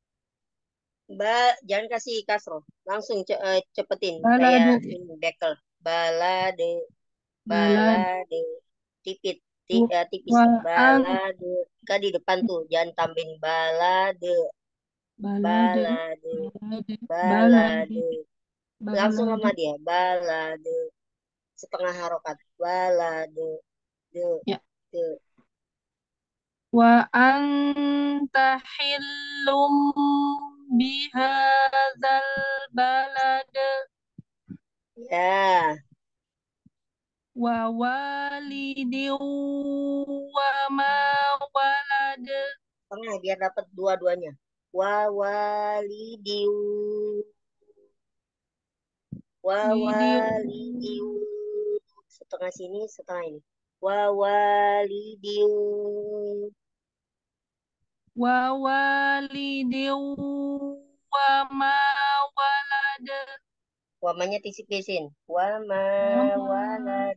Jangan kasih kasroh, langsung cepetin Balad. kayak ini bekel. Balade Balad. balade tipis Wa balade kan di depan tuh, jangan tambahin balade balade. balade Balade. balade. Langsung Balade. lemah dia balade setengah harokat balade de Ya. de. Wa anta hillum bihadzal balad. Ya, Wa walidin wa ma walad. setengah biar dapat dua-duanya. Wa walidiu wa Lidiu walidiu. Setengah sini setengah ini. Wa walidiu wa walidin wa ma walad. wamanya tisip-tisin. Wa ma walad.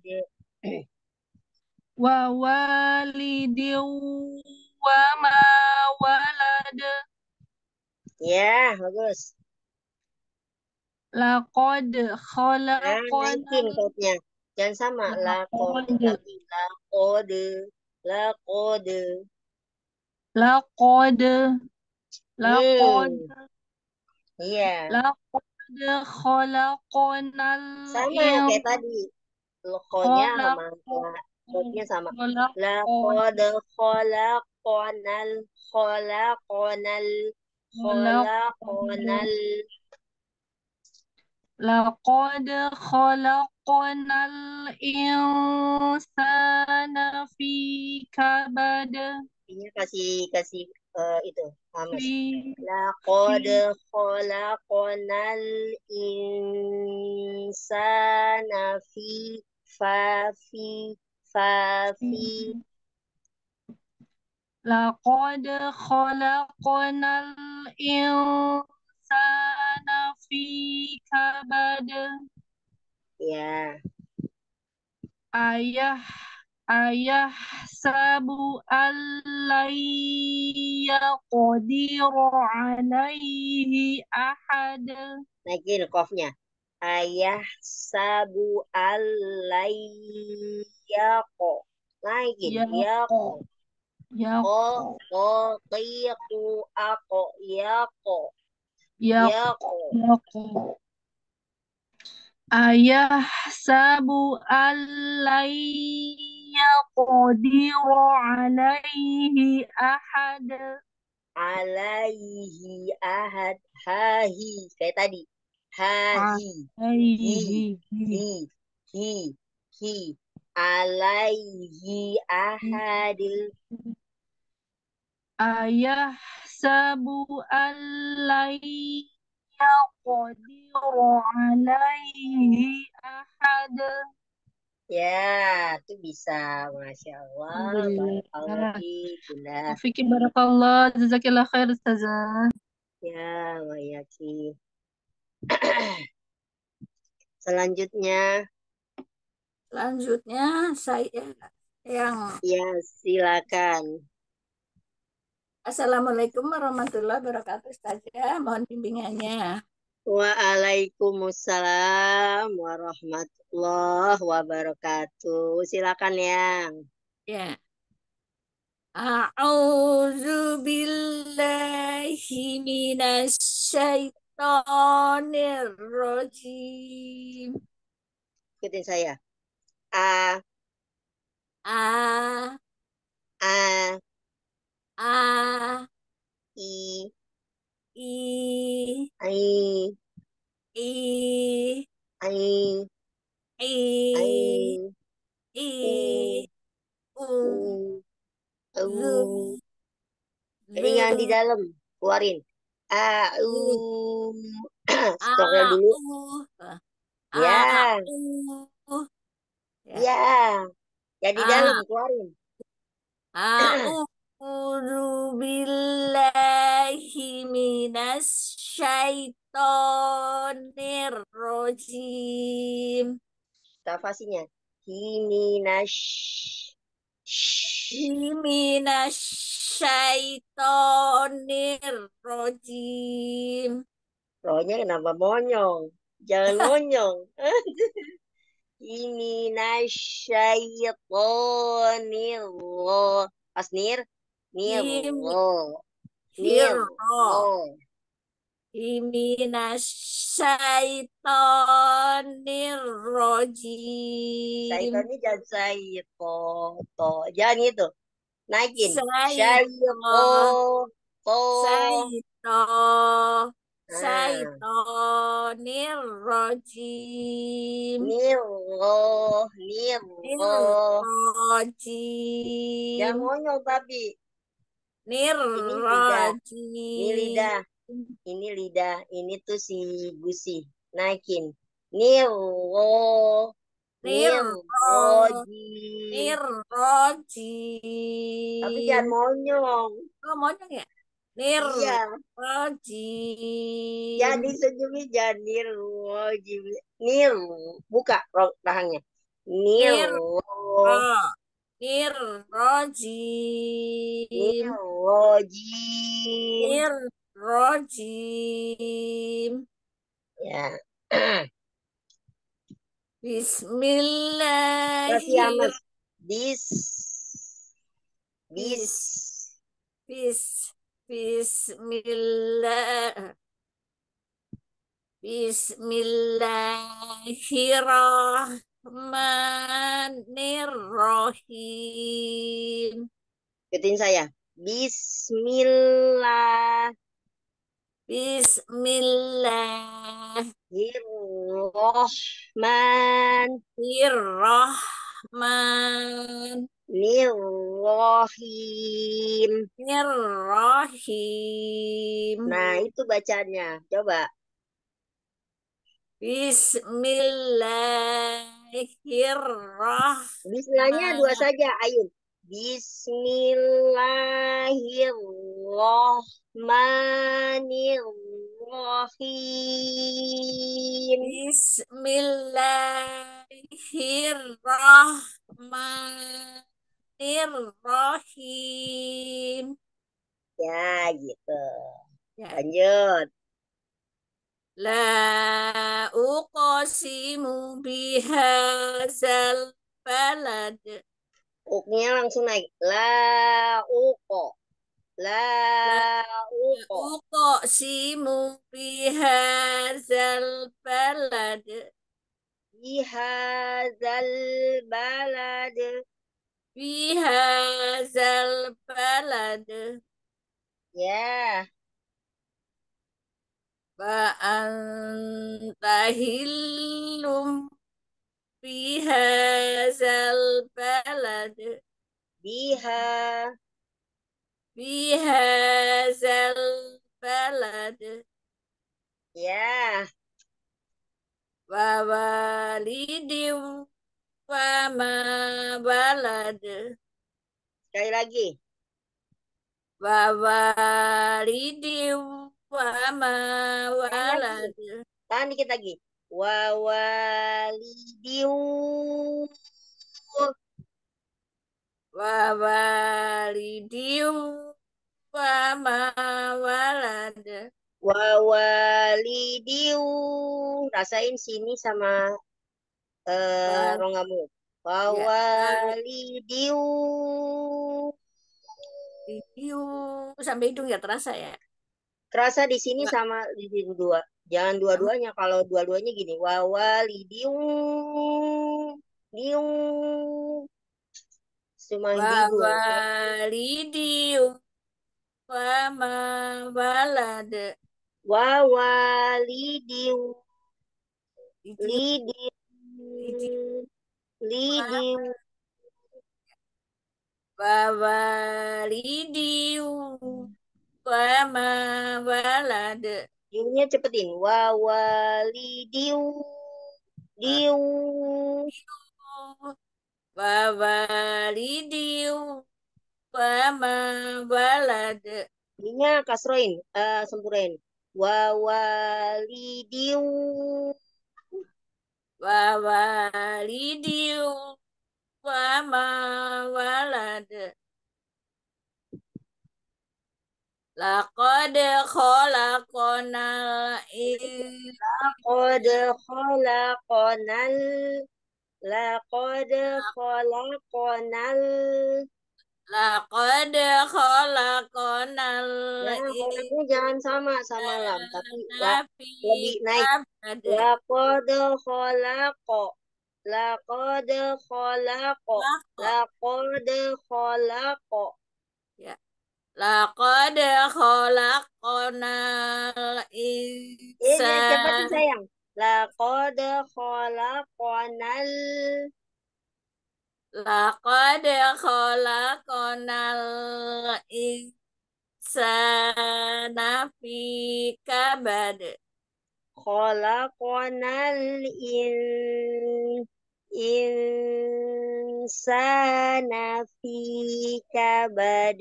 Wa walidin wa ma walad. Ya, bagus. Laqad Nah, khalaqnal naikin kodnya. Jangan sama. Lakode, laqad tapi lakode. Lakode. laqad laqad Iya. laqad khalaqnal Sama kayak tadi. Lokonya sama kodnya sama. Lakode kholaqonal kholaqonal kholaqonal. laqad khalaqnal insana fi kabad. Ini kasih itu hamas. Fi Laqad khalaqnal insana fi fi Laqad khalaqnal insana fi kabad. ya. Ayah sabu yaqdiru alaihi ahad. Naikin kofnya. Ayah sabu alayyako. Naikin yako. Yaqo Tiku ako yako. Yaqo Yako. Yaqo ayahsabu allai yaqdiru alaihi ahad. Alaihi ahad. Hahi. Kayak tadi. Hahi. Hi. Alaihi. Hi. Hi. Alaihi ahadil. Ayahsabu allai yaqdiru alaihi ahad. Ya, itu bisa. Masya Allah. Alhamdulillah. Barakallah fiik, Bunda. Fikir barakallah, jazakillah khair Ustazah. Ya, wayaki. Selanjutnya, saya yang ya silakan. Assalamualaikum warahmatullahi wabarakatuh, Ustazah. Mohon bimbingannya. Waalaikumsalam warahmatullahi wabarakatuh. Silakan yang. Ya. A'udzu billahi minasyaitonir rajim. Ikutin saya. A, A A, A I, I I, I I, I I, I U, Zu U. Jadi Zu yang di dalam, keluarin. A, U. Stoknya dulu. Ya, Ya. ya. Ya di dalam, keluarin. A'udzu billahi minasyaitonir rajim. Tafasinya. Himinash. Minasyaitonir rajim. Rohnya kenapa monyong? Jangan monyong. Himinasyaitonir. Pas nir. Nir. Nir. Minasyaitonir rajim. Syaitonnya jangan to. Jangan itu. Naikin. Syaitonir rajim. Rajim. Jangan ngonyong tapi. Ini lidah. Ini lidah. Ini lidah. Ini tuh si gusi. Naikin. Nirrojim. Tapi jangan monyong. Oh, monyong ya? Iya. Nirrojim. Jadi senyumnya jangan nirrojim. Buka rahangnya. Nirrojim. Ya. Bismillahirrahmanirrahim. Bismillahirrahmanirrahim. Ikutin saya. Bismillah. Nirrahim. Nah, itu bacanya. Coba. Bismillahirrahmanirrahim. Bismillahnya dua saja, Ayun. Bismillahirrahmanirrahim. Bismillahirrahmanirrahim. Ya, gitu. Ya. Lanjut. La uqsimu bihadzal balad. Uknya langsung naik. La uqo. La uqo. Uqsimu bihadzal balad. bihadzal balad. Bihazal balad. Ya. Wa antahillum bihazal balad. Biha. Bihazal balad. Ya. Wa walidim wa ma balad. Sekali lagi. Wa walidim wa ma Tahan lagi. walad. Tahan dikit lagi. Wa walidiu. Wa walidim wa ma walad. Wa walidiu. Rasain sini sama Wa rongga mulut. Wa ya walidiu. walidiu sampai hidung ya terasa ya. Kerasa di sini Wa sama di sini dua. Jangan dua-duanya. Kalau dua-duanya gini. Wa walidiu. Diu. Cuma wa di dua. walidiu wa ma walad. Wa walidiu. Lidiu Lidiu. wa Lidiu. walidiu wa ma walad. Diunya cepetin. Wa walidiu. Diu. Wa walidiu wa ma walad. Diunya kasroin. Sempurnain. Wa walidiu. Wa walidiu wa ma walad. Laqad khalaqnal Laqad khalaqnal. Laqad khalaqnal. Laqad khalaqnal Nah, kholaknya jangan sama lam, tapi insana fi lebih naik. kabad. Laqad khalaqa. Laqad khalaqa. Laqad Laqad khalaqa. ya. Laqad khalaqnal Cepetin insana. sayang. Laqad khalaqnal. Laqad khalaqnal insana fi kabad. Khalaqnal insana fi kabad.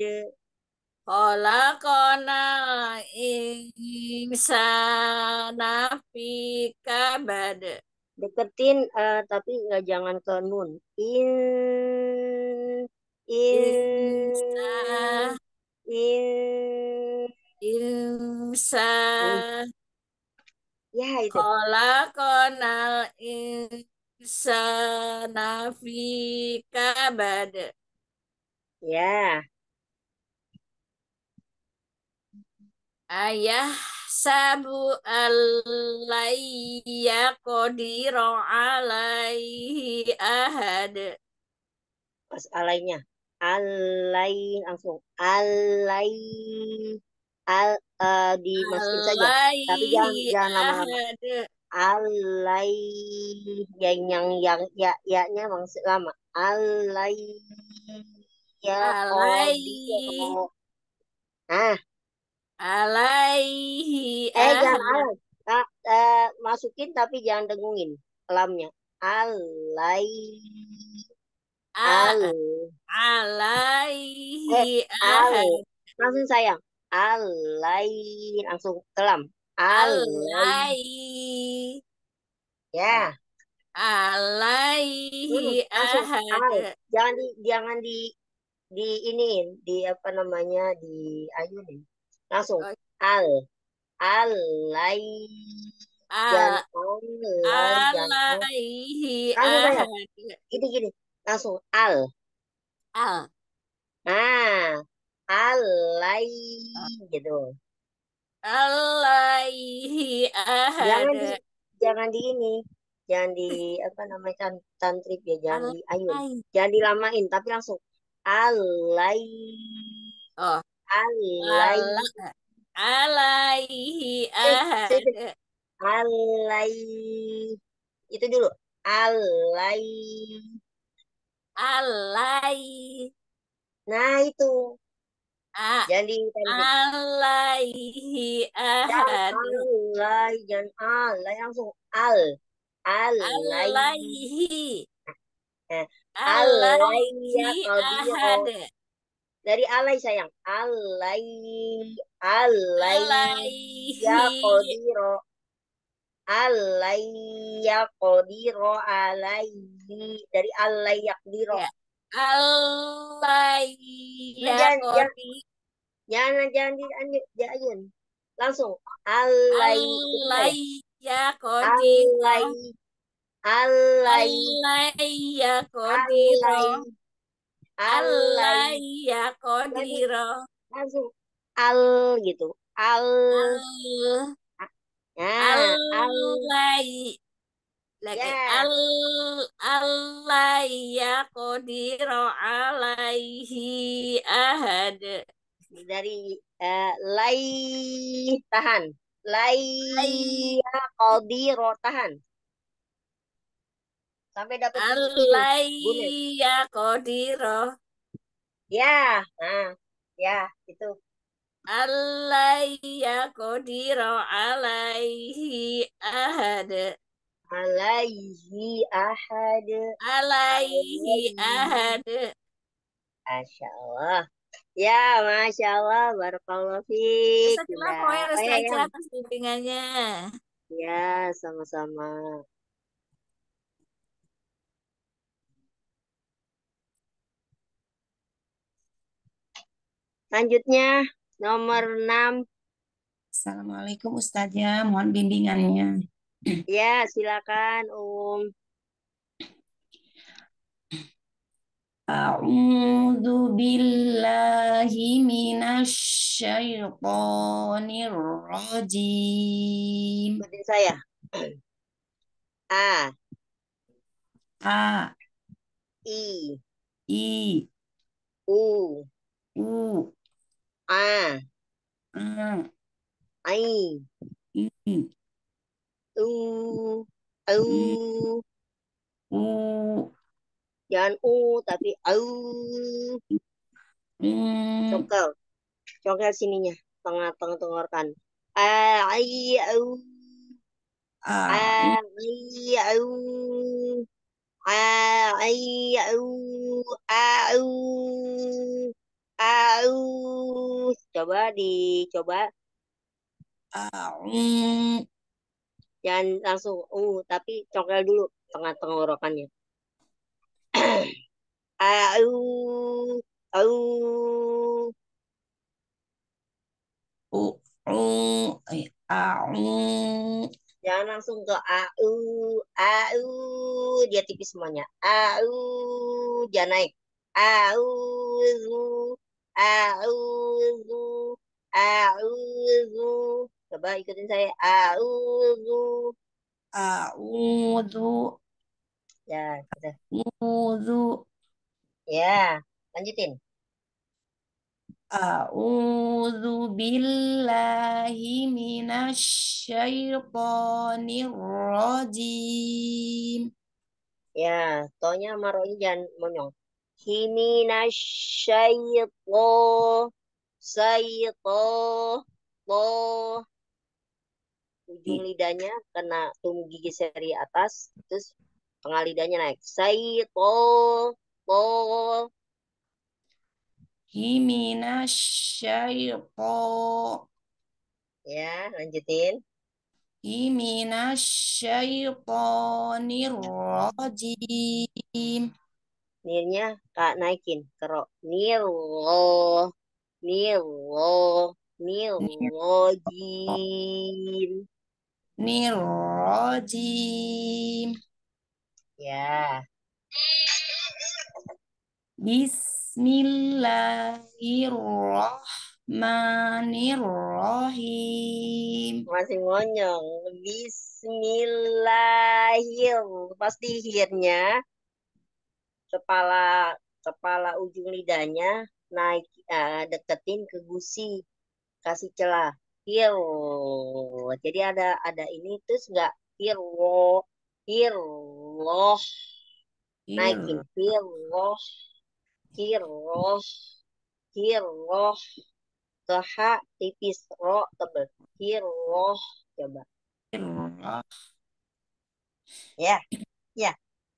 Khalaqnal insana fi kabad. Deketin tapi jangan ke nun. In Insa in insa ya itu. khalaqnal insana fi kabad. Ya. Ayah sabu alayya qadira alaihi ahad. Pas alainya. Alai langsung. Alai dimasukin saja. Tapi Alaihi jangan lama-lama. ahad. Alai yang ya-nya maksud lama. Alai ya Alaihi qadiro. Nah, alaihi jangan ahad. masukin tapi jangan dengungin lamnya. Alai A- al alaihi al ahad. langsung sayang. Alai langsung kelam. Alai Alaihi ya. alaihi Langsung al. ahad. Jangan di ini di apa namanya di ayunin. Langsung Oh, al alai a- jangan jangan alaihi langsung sayang. ahad. Gini langsung al. Al Nah, alai gitu. alaihi Jangan ahad. jangan di ini. jangan di apa namanya tantrip ya, jangan di ayun, Alai. jangan dilamain, tapi langsung alai, Oh, alai, alaihi sip, ahad. alai, itu dulu, alai, Alai. nah itu, A- jangan di tantrip, Alaihi jangan ahad. alai, jangan alai, langsung alai, Alaihi. eh, alai ya Alaihi qadiro, ahad. dari alai sayang, alai, alai ya Alaihi. qadiro, alai ya qadiro, alaihi, dari alai yakdiro, Ya. Alai nah, ya jangan jangan kodi. jangan di ayun, langsung alai, itu saya, Alai ya kodiro. alai, alai, Alai ya kodiro. alai, alai, Alai ya nanti kodiro. langsung al gitu, al, Al nah al, alai lagi ya alai ya kodiro alaihi ahad. dari lai, tahan, lai Alai ya qadiro, tahan sampai dapat titik ini alai bunyi, ya kodiro. ya nah ya itu, Alai ya kodiro alaihi ahad. alaihi ahad, Alaihi alaihi, ahad. Masya Allah, ya Masya Allah, barakallahu fiik, Jazakallah Bunda. khair Oh ya, Ustazah yang atas bimbingannya. ya sama-sama. Lanjutnya nomor 6. Assalamualaikum Ustazah, mohon bimbingannya. Ya, silakan A'udzu billahi minasyaitonir rajim. Ikutin saya. A, A, I, I, U, U, A, A, I, I, U, I, U. U, Jangan U, tapi au. Cokel. Cokel sininya. Tengah-tengah tenggorokan. A, I, au. A, A, I, au. A, I, au. A, au. Au. Coba dicoba. A, Jangan langsung tapi cokel dulu tengah tenggorokannya. Au. Au. U, U, A, Jangan langsung ke au, dia tipis semuanya. Au, jangan naik. Auzu, auzu, auzu. Coba ikutin saya. Auzu. A'udzu, Ya, sudah. A'udzu, Ya, lanjutin. A'udzu billahi minasyaitonir rajim. Ya, tonya sama ronya jangan monyong. Himina syaiton, syaiton, lo. Ujung lidahnya kena tumbuh gigi seri atas, terus tengah lidahnya naik. Syaiton, lo. Himinasyaiton, Ya, lanjutin. Himinasyaitonir rajim. Nirnya kak naikin ke ro. Nilo, nilo, nilojim. Nirrajim. Ya, Bismillahirrahmanirrahim. Bismillahirrahmanirrahim. Masih monyong. Bismillahir. Pasti hirnya kepala ujung lidahnya naik, deketin ke gusi, kasih celah. Hir. Jadi ada ini terus nggak hirwo, hirloh, naikin hirloh, hirloh, hirloh. Ke H tipis, ro tebel. Hirloh. Coba. Hirroh. Ya, ya.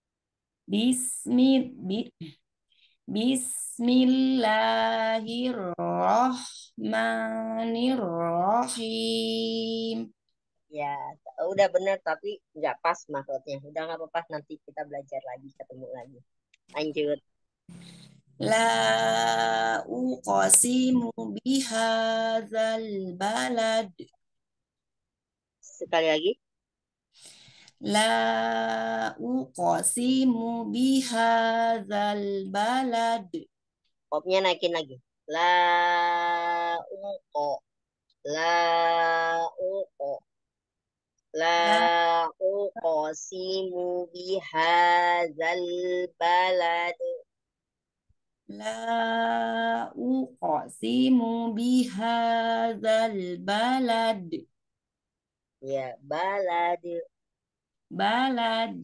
Bismillahirrahmanirrahim. Ya, udah benar tapi nggak pas maksudnya. Udah nggak apa-apa, nanti kita belajar lagi, ketemu lagi. Lanjut. La uqsimu bihadzal balad. Sekali lagi. La uqsimu bihadzal balad. Kopnya naikin lagi. La uko. La uko. La uqsimu bihadzal balad. La uqsimu bihadzal balad. Ya, balad. Balad.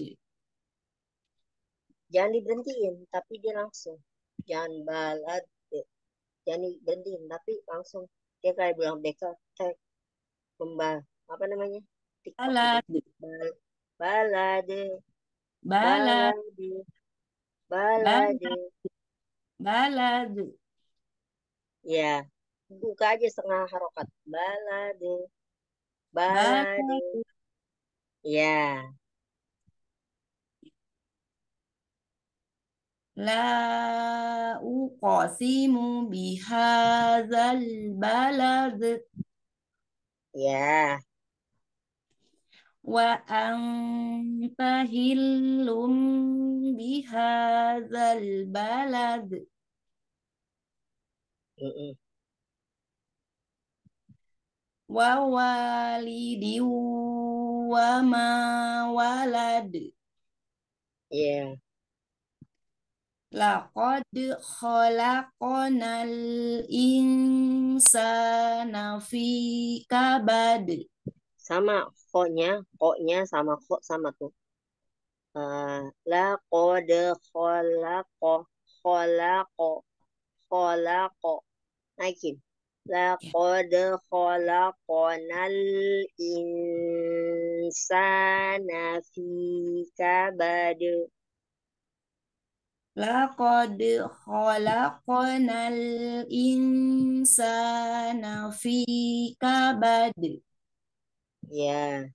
Jangan diberhentiin, tapi dia langsung. Jangan balad. Jangan diberhentiin, tapi langsung. Dia kayak bilang beka, kayak apa namanya? TikTok Balad. gitu. Balad. Balad. Balad. Balad. Ya, buka aja setengah harokat. Balad. Balad. Ya. La uqsimu bihadzal balad. Ya. Wa anta hillum bihadzal balad. Wa walidi wa ma walad. Ya. Laqad khalaqnal insana fi kabad. Sama koknya sama kok sama tuh. Laqad khalaqo. Naikin. Laqad khalaqnal insana fi kabad. Laqad khalaqnal insana fi kabad. Ya.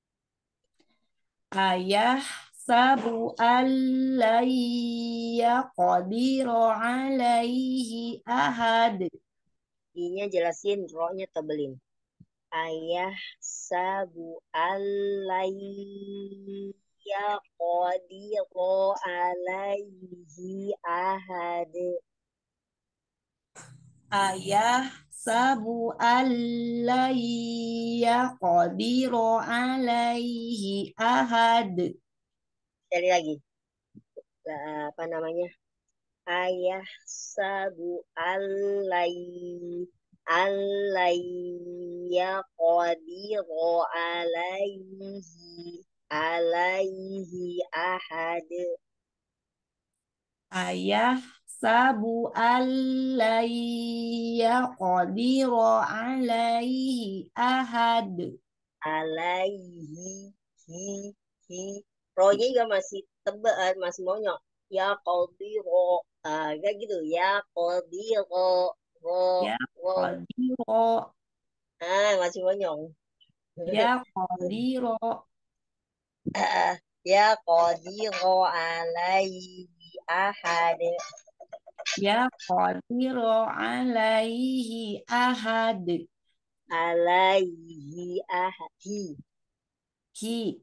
Ayah sabu allai yaqdiru alaihi ahad. I-nya jelasin, ro-nya tebelin. Ayah sabu alai yaqdiru alaihi ahad. Ayah sabu allai yaqdiru alaihi ahad. Sekali lagi. Apa namanya? Ayah sabu alai yaqdiru alaihi ahad. Ayah sabu allai yaqdiru alaihi ahad. Alaihi hi. Ro-nya juga masih tebal, masih monyok. Ya qadiru. Kayak gitu. Ya qadiru. Ya Ro. qadiru. Masih monyong. Ya qadiru. Ya qadiru alaihi ahad. Ya qadiru alaihi ahad. Alaihi ahad. Hi.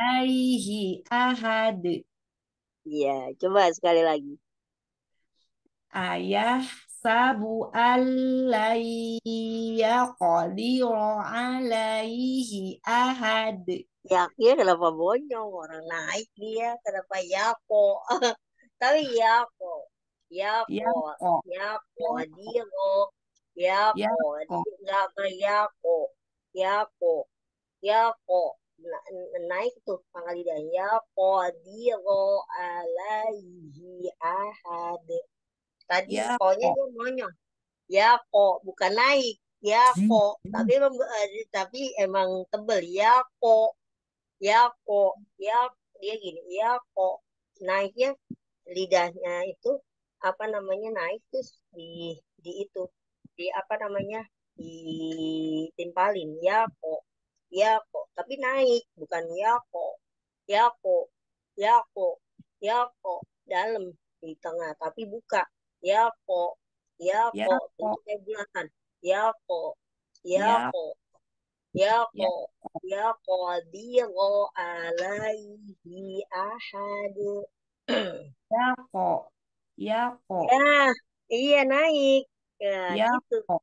Alaihi ahad. Iya, coba sekali lagi. Ayah sabu allai yaqdiru alaihi ahad. Yakin kenapa bonyong? Orang naik dia. Kenapa yako? Tapi yako. Yako. Yaqo. Yako. Yaqo. Diro. Yako. Yaqo. Nggak ke yako. Yako. Yako. Naik tuh pangkal lidah. Yako. Diro. Alaihi ahad. Tadi konya Yaqo. dia monyong. Yako. Bukan naik. Yako. Tapi emang tebel. Yako. Yako, ya dia gini, yako naiknya lidahnya itu apa namanya naik terus di itu di apa namanya ditimpalin yako, yako tapi naik bukan yako, yako, yako, yako dalam di tengah tapi buka yako, yako Yaqo. bentuknya bulatan yako, Yaqo. yako. Yako, Yaqo. yaqdiru alaihi ahad. Yaqo. Yaqo. Ya, iya naik. Ya, gitu. Yaqo.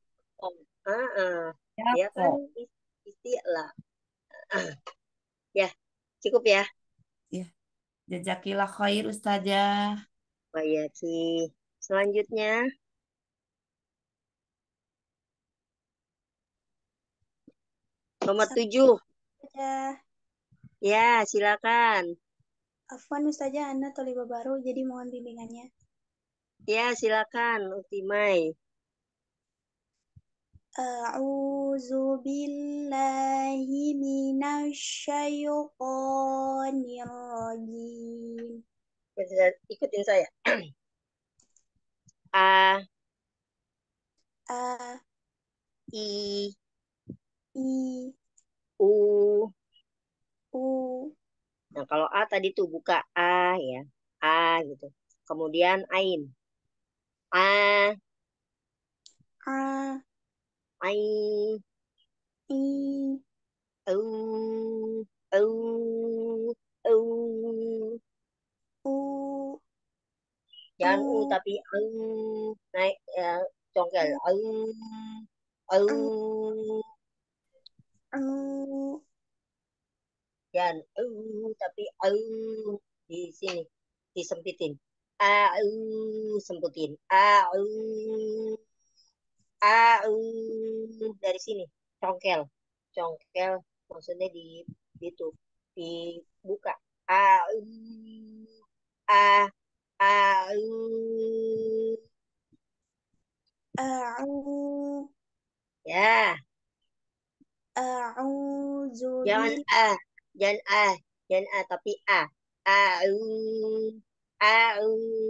Ya kan Yaqo. istilah. Ya, cukup ya. Ya. Jazakillah khair Ustazah. Baik, selanjutnya nomor 7. Ustazah. Ya, silakan. Afwan Ustazah, Ana Toliba baru, jadi mohon bimbingannya. Ya, silakan Utimai. A'udzu billahi minasyaitonir rajim. Ikutin saya. A, A, I, I, U. U. Nah, kalau A tadi tuh buka A ya. A gitu. Kemudian Ain. A, A, Ain, I, Au, Au, Au. U, Jangan U U, tapi Au. Naik ya, congkel. U, Au, Au. U, U. Jangan Au tapi Au. Di sini. Disempitin. Au, semputin. Au. Dari sini congkel maksudnya di itu dibuka a a a A'u, ya a'udzu jangan bil, a jangan a tapi a a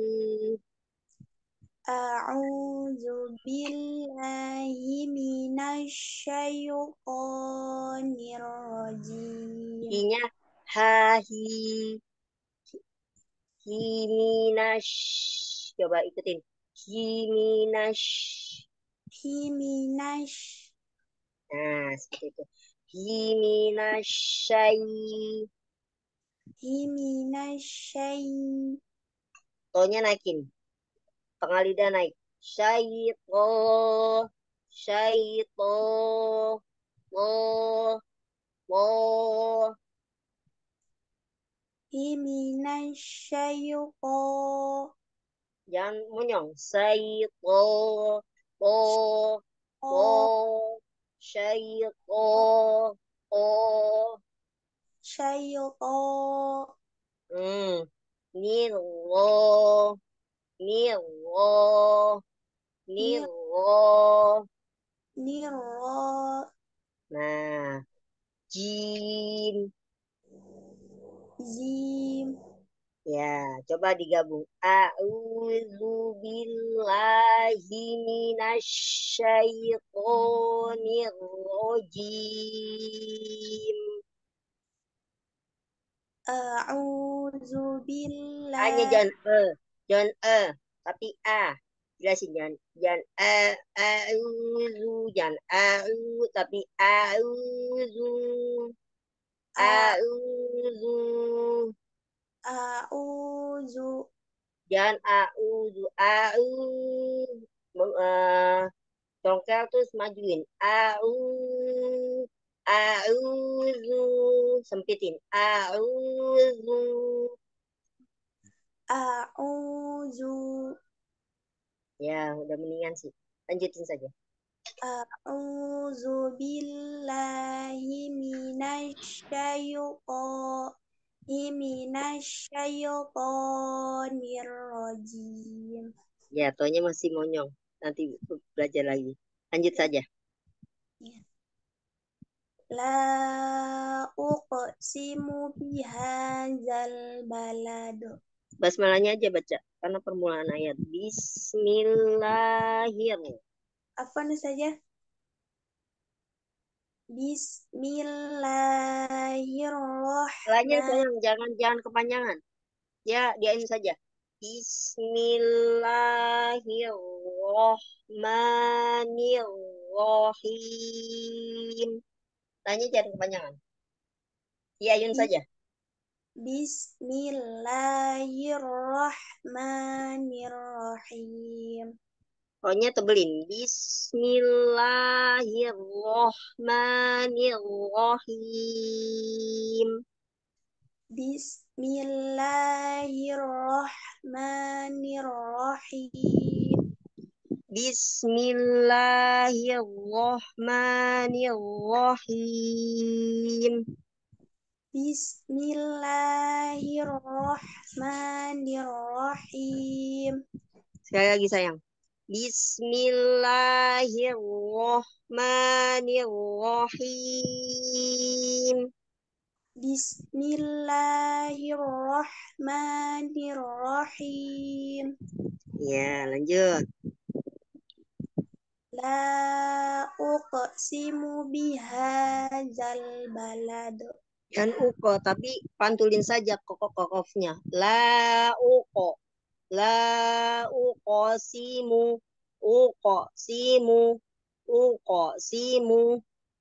a'udzu billahi minasyaitonir rajim. i-nya hi himinas coba ikutin himinas Himinas, nah seperti itu himinasyai himinasyai, tonya naikin tengah lidah naik syaito syaito mo mo himinasyaiqo, jangan monyong syaito po po syaito po syaiqo, nilo nilo nir, nilo nirra, nah jim zim, ya coba digabung a'udzu billahi minasyaitonir rajim a'udzu hanya billahi, jangan tapi a jelasin jangan a'udzu jangan tapi a'udzu a'udzu a'udzu, jangan a'udzu congkel terus majuin. A'udzu. Sempitin. A'udzu. A'udzu. Ya, udah mendingan sih. Lanjutin saja. A'udzu billahi minasyaitonir rajim. Ya, tonya masih monyong. Nanti belajar lagi. Lanjut saja. La uqsimu bihadzal balad. Basmalahnya aja baca karena permulaan ayat. Bismillahirrahmanirrahim. Apa nih saja? Bismillahirrahmanirrahim. Sayang, jangan kepanjangan. Ya, diain saja. Bismillahirrahmanirrahim. Tanya jangan kepanjangan. Diayun saja. Bismillahirrahmanirrahim. Pokoknya tebelin. Bismillahirrahmanirrahim. Bismillahirrahmanirrahim. Bismillahirrahmanirrahim. Bismillahirrahmanirrahim. Sekali lagi sayang. Bismillahirrahmanirrahim. Bismillahirrahmanirrahim. Ya, lanjut. La uqsimu bihadzal balad. Dan uko, tapi pantulin saja kokofnya. La uko. La uqsimu. Uqsimu. Uqsimu.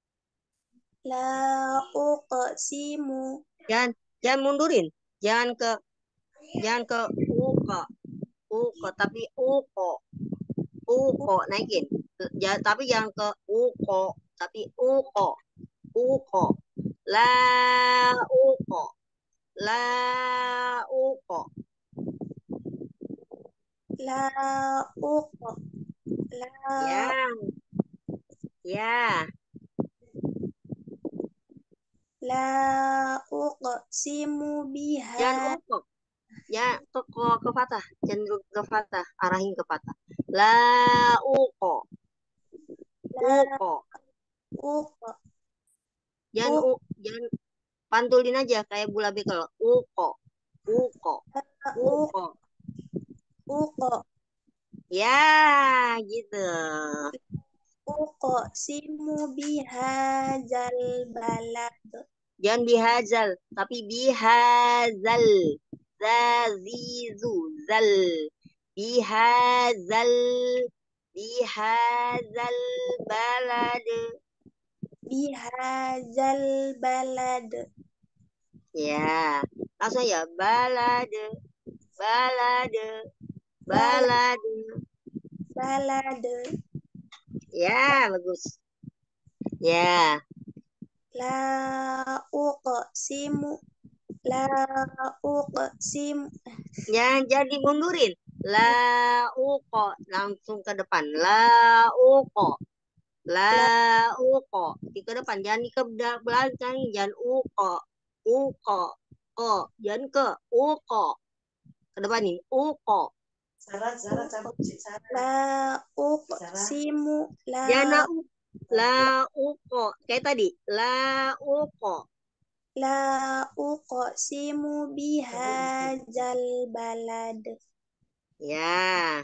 La uqsimu. Jangan mundurin. Jangan ke uko, tapi uko. Uko naikin. Tapi jangan ke uko, tapi uko. Uko. La uko. La uko. La uqo. Ya. La uqsimu biha. Jangan uko. Ya, ke patah. Jangan ke patah. Arahin ke patah. La uko. Uko. Jangan pantulin aja kayak bola bekel. Uko. Ya, gitu. Uqsimu bihadzal balad. Jangan bihazal, tapi bihazal. Zazizu zal. Bihazal balad. Bihadzal balad. Ya, langsung ya. Balad. Ya, bagus. Ya. La uqsimu. Jangan dimundurin. La uqo. Langsung ke depan. La uqo. Di ke depan. Jangan di ke belakang. Jangan uqo. Jangan ke uqo. Ke depan nih. Uqo. Sarah cabut Sarah. La uqsimu. Jangan la uqo. Kayak tadi. La uqo. La uqsimu bihadzal balad. Ya.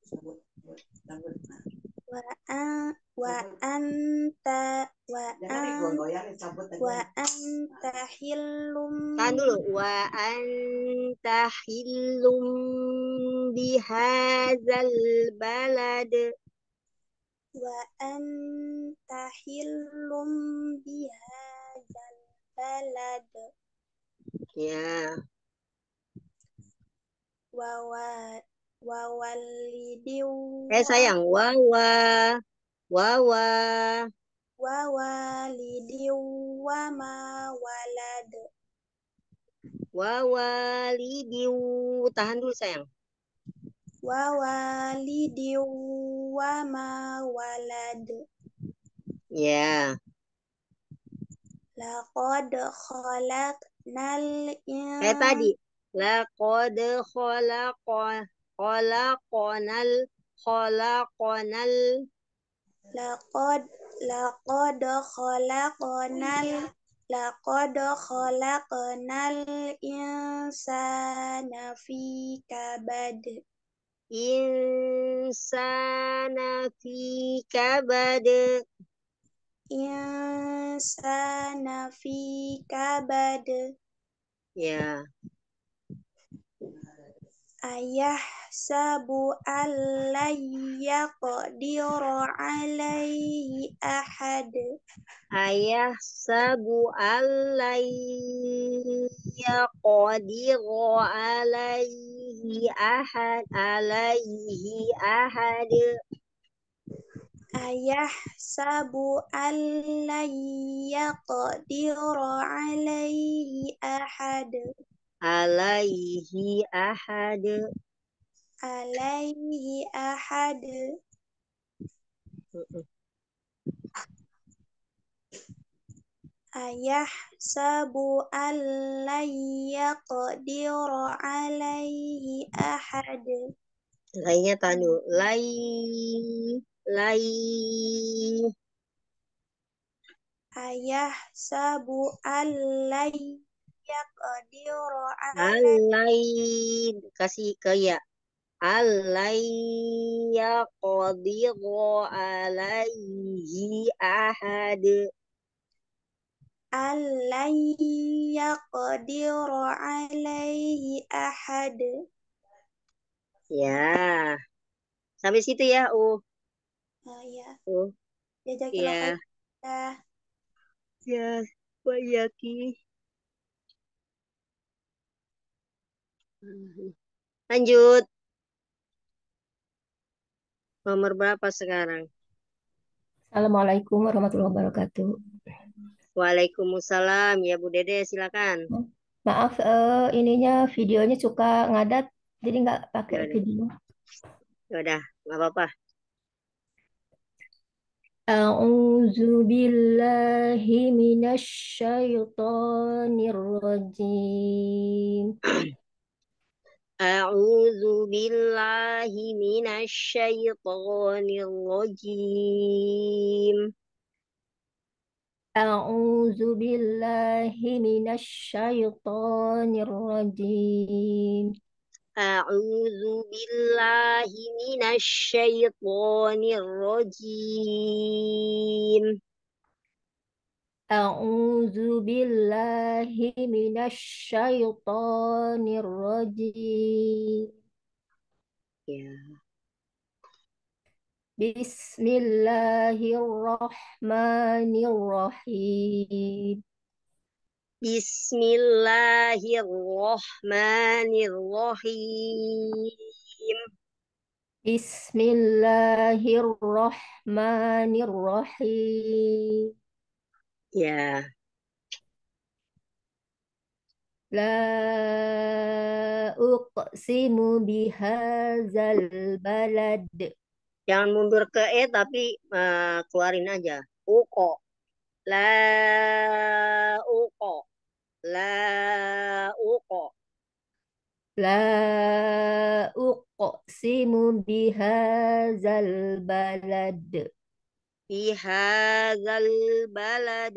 Wa anta hillum. Tahan dulu. Wa anta hillum bihadzal balad. Wa anta hillum bihadzal balad. Ya. Wa wa walidin sayang, wawa, wawa, wa walidin wa ma walad. wawalidiu. Tahan dulu sayang. Wa walidin wa ma walad. Ya, Laqad khalaqnal kayak tadi. Laqad khalaqonal laqad laqad khalaqnal insana fi kabad. insana fi kabad. Insana fi kabad. Ya, Ayahsabu allan yaqdira alaihi ahad. ayahsabu allai yaqdiru alaihi ahad. Ayahsabu allan yaqdira alaihi ahad. Alaihi ahad. Alaihi ahad. Ayahsabu allan yaqdira alaihi ahad. Lainnya tanu. Lai. Ayahsabu allan yaqdira Alai. Kasih ke ya. Alai yaqdiru alaihi ahad. allan yaqdira alaihi ahad. Ya. Sampai situ ya. Oh ya. Oh. Jazakillah Ya. khair. Ya. Wayaki. Lanjut. Nomor berapa sekarang? Assalamualaikum warahmatullahi wabarakatuh. Waalaikumsalam. Ya Bu Dede silakan. Maaf, ininya videonya suka ngadat, jadi nggak pakai Yaudah. video. Yaudah, nggak apa-apa. A'udzu billahi minasyaitonir rajim. A'udzu billahi minasyaitonir rajim. A'udzu billahi minasyaitonir rajim. A'udzu billahi minasyaitonir rajim. A'udzu billahi minasyaitonir rajim. Ya. Bismillahirrahmanirrahim. Bismillahirrahmanirrahim. Bismillahirrahmanirrahim. Ya. La uqsimu bihadzal balad. Jangan mundur ke tapi keluarin aja. Uko. La uko. La uko. La uqsimu bihadzal balad. Bihadzal balad.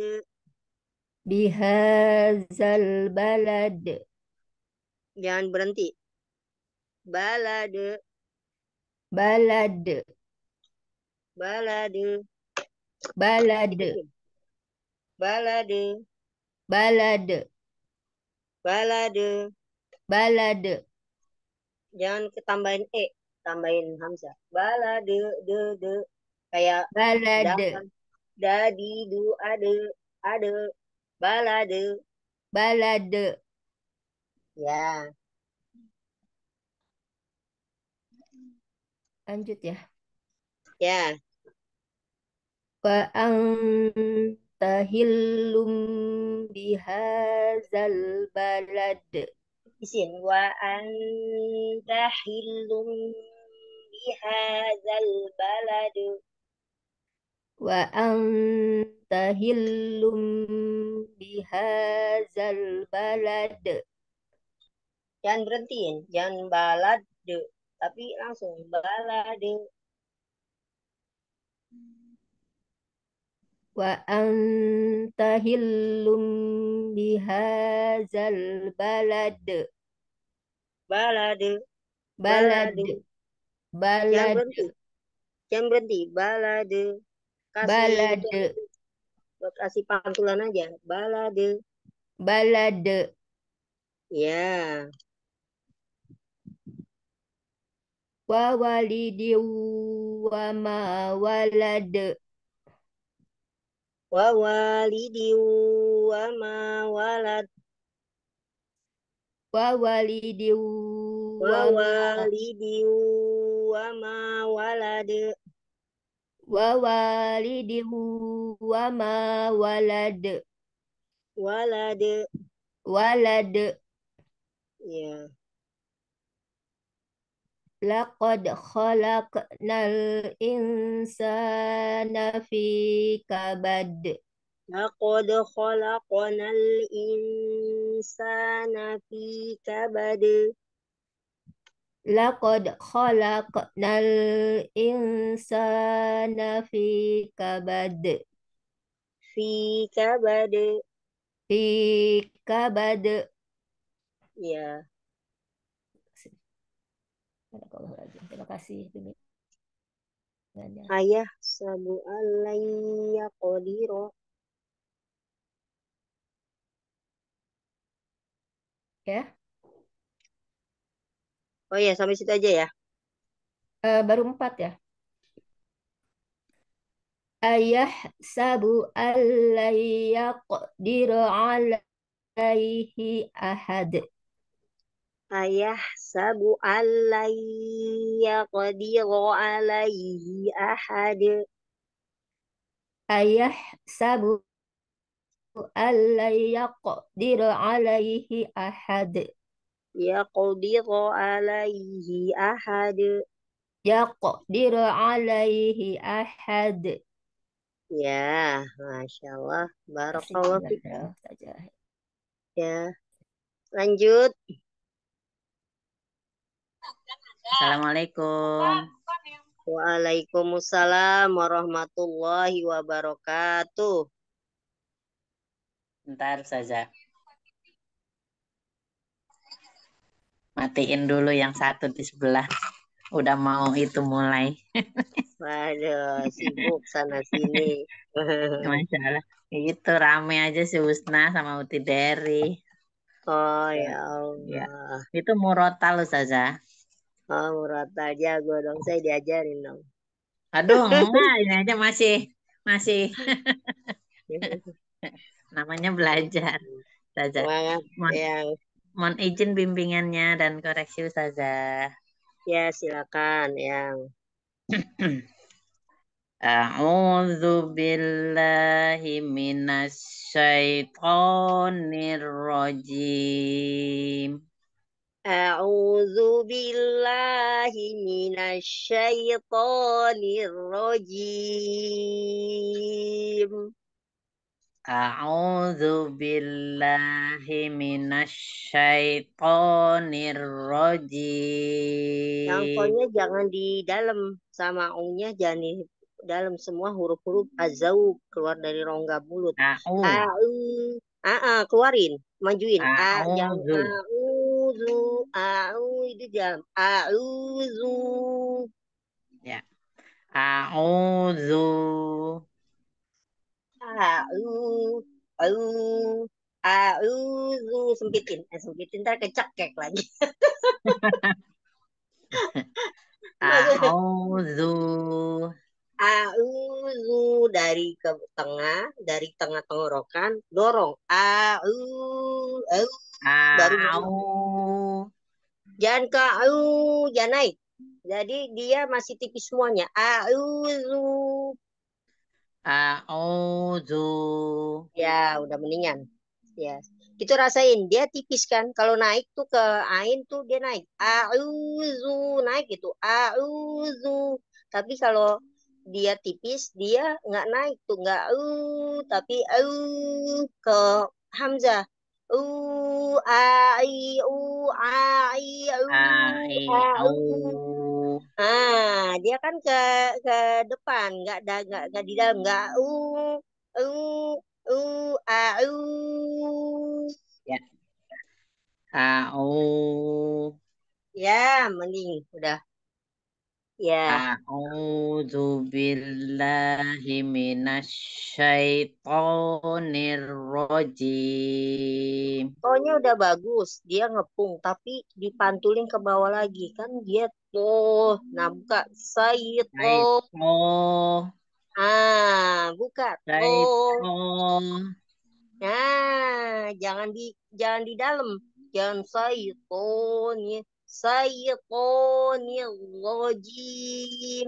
Bihadzal balad. Jangan berhenti. Balad. Balad. Balad. Balad. Balad. Balad. Balad. Balad. Jangan ketambahin tambahin hamzah. Balad. De. Kayak Balad. dadi du ade. Balad. Balad. Ya. Lanjut ya. Ya. Wa anta hillum bihadzal balad. Isin wa anta hillum bihadzal balad. Wa anta hillum bihadzal balad. Jangan berhentiin, jangan balad, tapi langsung balad. Wa anta hillum bihadzal balad. Balad. Balad. Jangan Balad. berhenti. Jangan berhenti. Balad. Balad. Kasih pantulan aja. Balad. Balad. Ya. Wa walidi wa ma walad. Wa walidi wa ma walad. Wa walidi Wa wa ma walidi wa ma walad. wa walidi wa ma walad. Walad. Walad. Ya. Laqad khalaqnal insana fi kabad. Laqad khalaqnal insana fi kabad. Laqad khalaqnal insana fi kabad. Fi kabad. Fi kabad. Ya. Terima kasih bimbingannya. Ayah sabu alayya qadiro. Ya, Oh ya, sampai situ aja ya. baru 4 ya. Ayah sabu alayya qadiro alaihi ahad. Ayah sabu alayya qadiro alaihi ahad. Ayah sabu alayya qadiro alaihi ahad. Ya qadiro alaihi ahad. Yaqdiru alaihi ahad. Ya, Masya Allah. Barakallah fik. Ya, lanjut. Assalamualaikum. Waalaikumsalam warahmatullahi wabarakatuh. Bentar saja. Matiin dulu yang satu di sebelah. Udah mau itu mulai. Waduh, sibuk sana sini. Masya Allah. Itu rame aja si Husna sama Uti Dery. Oh ya Ya. Allah. Itu murotal Ustazah. Oh, Murata jago dong. Saya diajarin dong. Aduh, enggak, ini aja masih namanya belajar. Ustazah. Semangat yang. Mohon izin bimbingannya dan koreksi Ustazah. Ya, silakan yang. A'udzu billahi minasyaitonir rajim. A'udzu billahi minasyaitonir rajim. A'udzu billahi minasyaitonir rajim. Yang pokoknya jangan di dalam, sama ung-nya jangan di dalam, semua huruf-huruf azau keluar dari rongga mulut. Keluarin, majuin. Yang a'udzu itu dalam. A'udzu. Ya. A'udzu. A'udzu. Sempitin ntar kecekek lagi. A'udzu. A'udzu dari ke tengah, dari tengah tenggorokan, dorong. Baru jangan ke jangan naik. Jadi dia masih tipis semuanya. A'udzu. A'udzu. Ya, udah mendingan. Ya. Itu rasain, dia tipis kan. Kalau naik tuh ke ain tuh dia naik. A'udzu, naik itu. A'udzu. Tapi kalau dia tipis, dia nggak naik tuh, nggak tapi ke hamzah. Ai ai Au. Dia kan ke depan, nggak di dalam, nggak au. Ya. Au. Ya, mending udah. Ya, A'udzu billahi minasyaitonir rajim. tonya udah bagus, dia ngepung, tapi dipantulin ke bawah lagi kan dia tuh. Nah, buka saito. Syaiton. Buka tuh. Syaiton. Nah, jangan di dalam, jangan Saitonir rojim.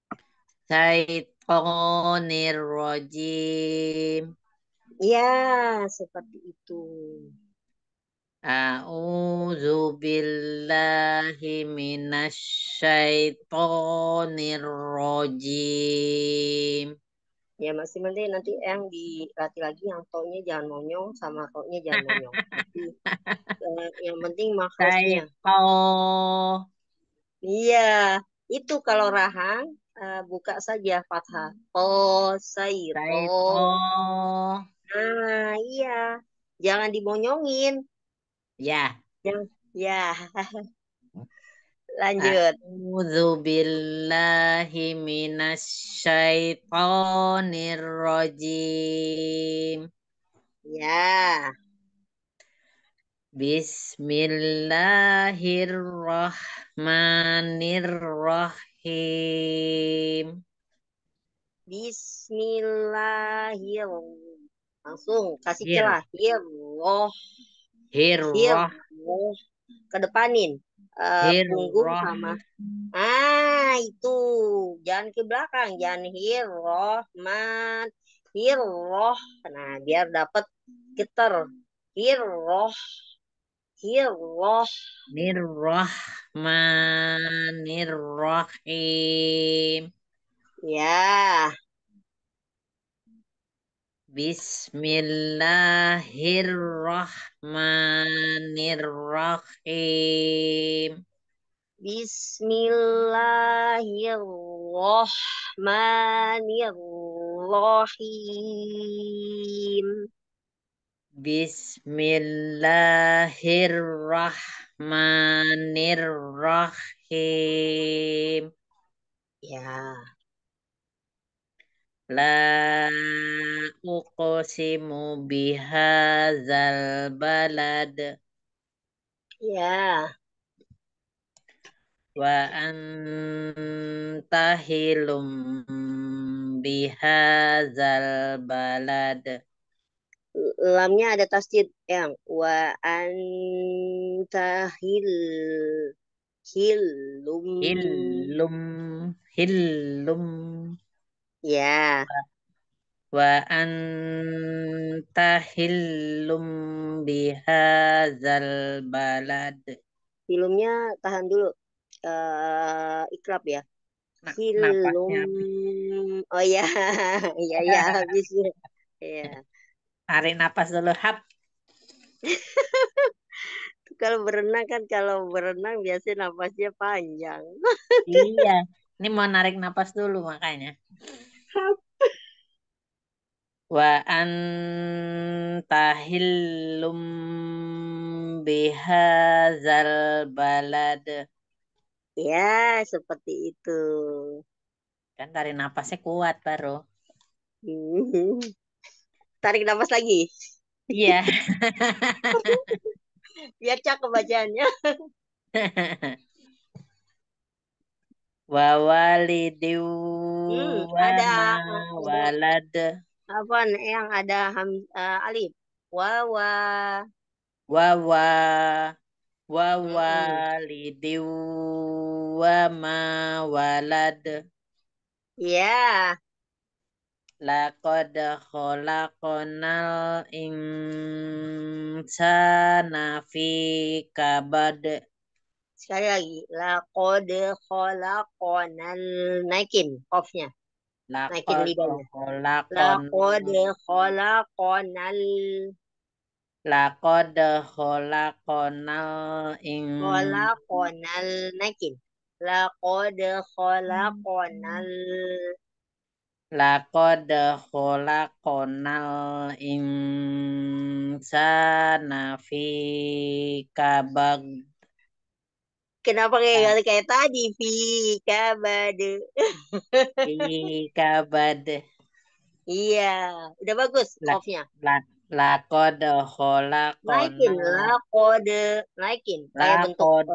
Syaitonir rajim. Ya, seperti itu. A'udzu billahi minasyaitonir rajim. Ya, masih penting nanti yang dilatih lagi yang to-nya jangan monyong sama ro-nya jangan monyong. Tapi yang penting makrosnya. Syaiton. Iya, itu kalau rahang buka saja fathah. Oh, saito. Syaiton. Iya. Jangan dimonyongin. Ya. Ya. Lanjut. A'udzu billahi minasyaitonir rajim. Ya. Bismillahirrahmanirrahim. Bismillahirrahmanirrahim. Langsung kasih Hir. celah. Hirroh. Hirrah. Kedepanin. Punggung Hirrah. sama. Itu. Jangan ke belakang. Jangan hirrohman. Hirroh. Nah, biar dapat getar. Hirroh. Nirrahmanirrahim. Ya. Bismillahirrahmanirrahim. Bismillahirrahmanirrahim. Bismillahirrahmanirrahim. Ya. La uqsimu bihadzal balad. Ya. Wa anta hilum bihadzal balad. Lamnya ada tasdid yang wa anta hilum. Hillum. Ya. Wa anta hillum bihadzal balad. Hilumnya tahan dulu. Ikrab ya. Hilum. Oh ya. Ya habis. Ya. Tarik napas dulu, hap. Kalau berenang biasanya napasnya panjang. Iya. Ini mau narik napas dulu makanya. Wa anta hillum bihadzal balad. Ya, seperti itu. Kan tarik napasnya kuat baru. Tarik nafas lagi. Iya. Biar cakep bacaannya. Wa walidiw wa Ada ma walad. apa yang ada alif. Wawa. Wawa. wa walidi wa ma walad. Ya. Laqad khalaqnal insana fi kabad. Sekali lagi. Laqad khalaqnal. Naikin qafnya. Naikin Laqad lidahnya. khalaqnal Laqad khalaqnal. Laqad khalaqnal Khalaqnal. Naikin. Laqad khalaqnal. Laqad khalaqnal insana fi kabad. Kenapa kayak tadi? Fi kabad. Fi kabad. Iya. Udah bagus qafnya. Laqad Naikin. khalaqnal Laqad. Naikin. Kayak bentuk.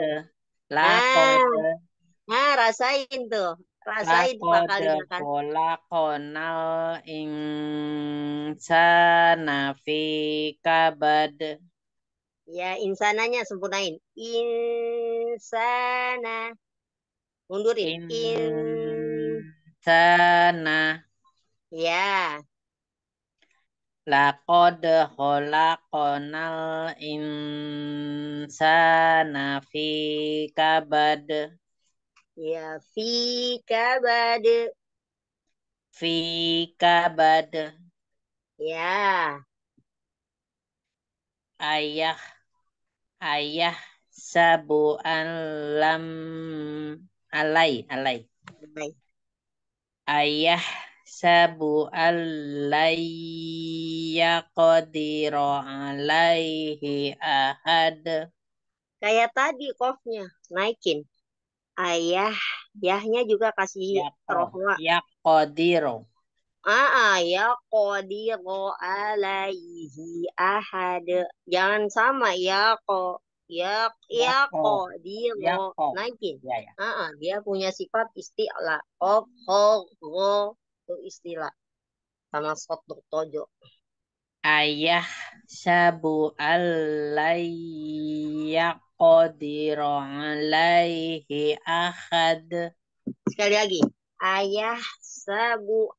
Nah, rasain tuh. Rasain dua kali Laqad makan. khalaqnal insana fi kabad. Ya, insananya sempurnain. Insana. Mundurin. Insana. Ya. Laqad khalaqnal insana fi kabad. Ya, fi kabad. Fi kabad. Ya. Ayah sabu'an lam alai. Ayah sabu'an yaqdiru alaihi ahad. Kayak tadi qafnya. Naikin. Ayah. Yahnya juga kasih rohwa. Yaqdiru. Yaqdiru alaihi ahad. Jangan sama yaqdiru. Naikin. Dia punya sifat isti'la. Itu istilah. Sama sotuk tojo. Ayah sabu yaqdiru alaihi ahad. Sekali lagi. Ayah sabu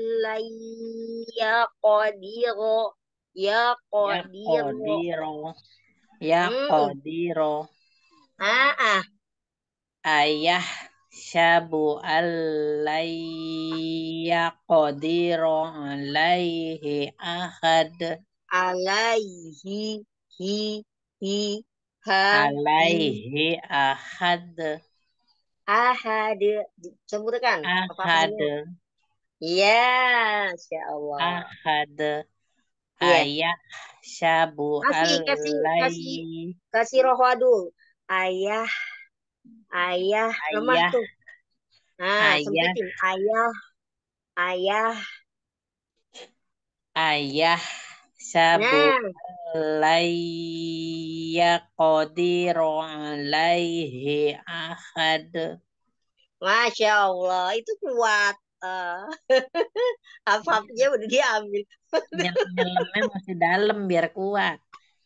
yaqdiru. Yaqdiru. Ayah sabu yaqdiru alaihi ahad. Alaihi ahad. Ahad. Sempurnakan. Ahad. Iya, Masya Allah. Ahad. Ayah sabu kasih roh wadu. Ayah lemah tuh. Nah, sempitin. Ayah sabu yaqdiru alaihi ahad. Masya Allah, itu kuat. Hafafnya udah diambil. Nyelemnya masih dalam biar kuat.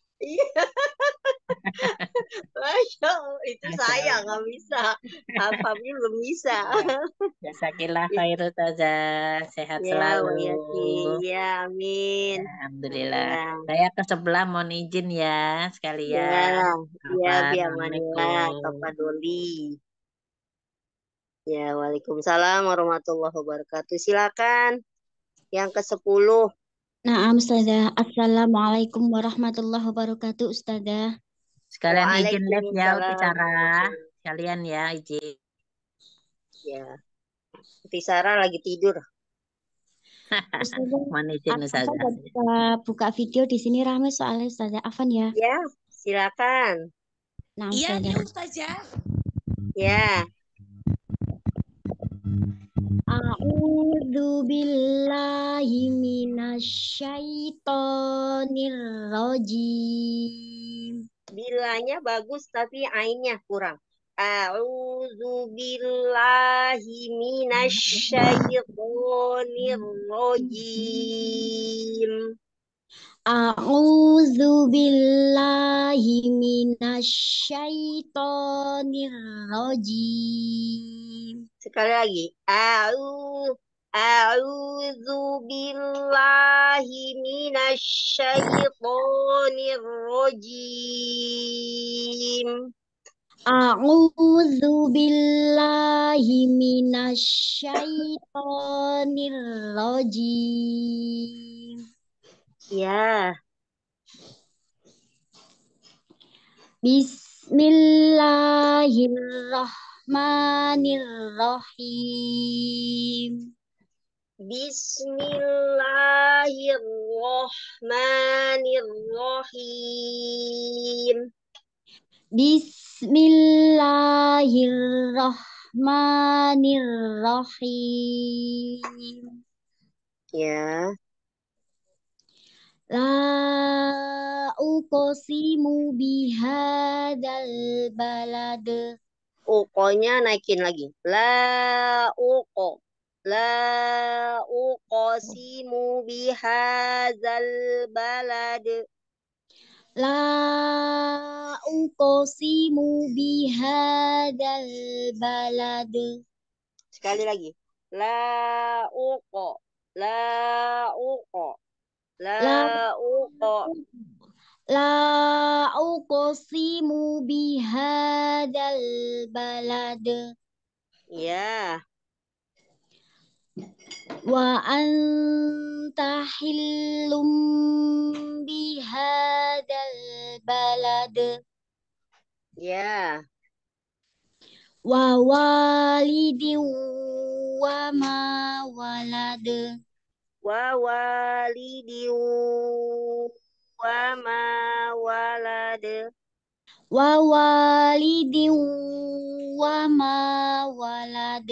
Masya Allah, itu saya nggak bisa. Hafafnya belum bisa. Jasakillah khair Ustazah. Sehat selalu. Ya, amin. Alhamdulillah. Saya ke sebelah mohon izin ya sekalian. Biamanillah, Tapadoli. Ya, waalaikumsalam warahmatullahi wabarakatuh. Silakan yang ke-10. Nah, Ustazah. Assalamualaikum warahmatullahi wabarakatuh, Ustazah. Sekalian izin live ya, Utisara. Sekalian ya, izin. Ya. Utisara lagi tidur. Mohon izin Ustazah. Buka video di sini ramai soalnya Ustazah. Afan ya. Ya, silakan. Nah, Iya, Ustazah. Ya. A'udzu billahi minasyaitonir rajim. Bilanya bagus tapi ainnya kurang. A'udzu billahi minasyaitonir rajim. A'udzu billahi minasyaitonir rajim. Sekali lagi. A'udzu billahi minasyaitonir rajim. A'udzu billahi minasyaitonir rajim. Ya. Bismillahirrahmanirrahim. Bismillahirrahmanirrahim. Bismillahirrahmanirrahim. Ya. La uqsimu bihadzal balad. Uqonya naikin lagi. La uqsimu bihadzal balad. La uqsimu bihadzal balad. Sekali lagi. La uqo. La uqsimu bihadzal balad. Ya. Wa anta hillum bihadzal balad. Ya. Wa walidin wa ma walad. Wa walidin wa ma walad. Wa walidin wa ma walad.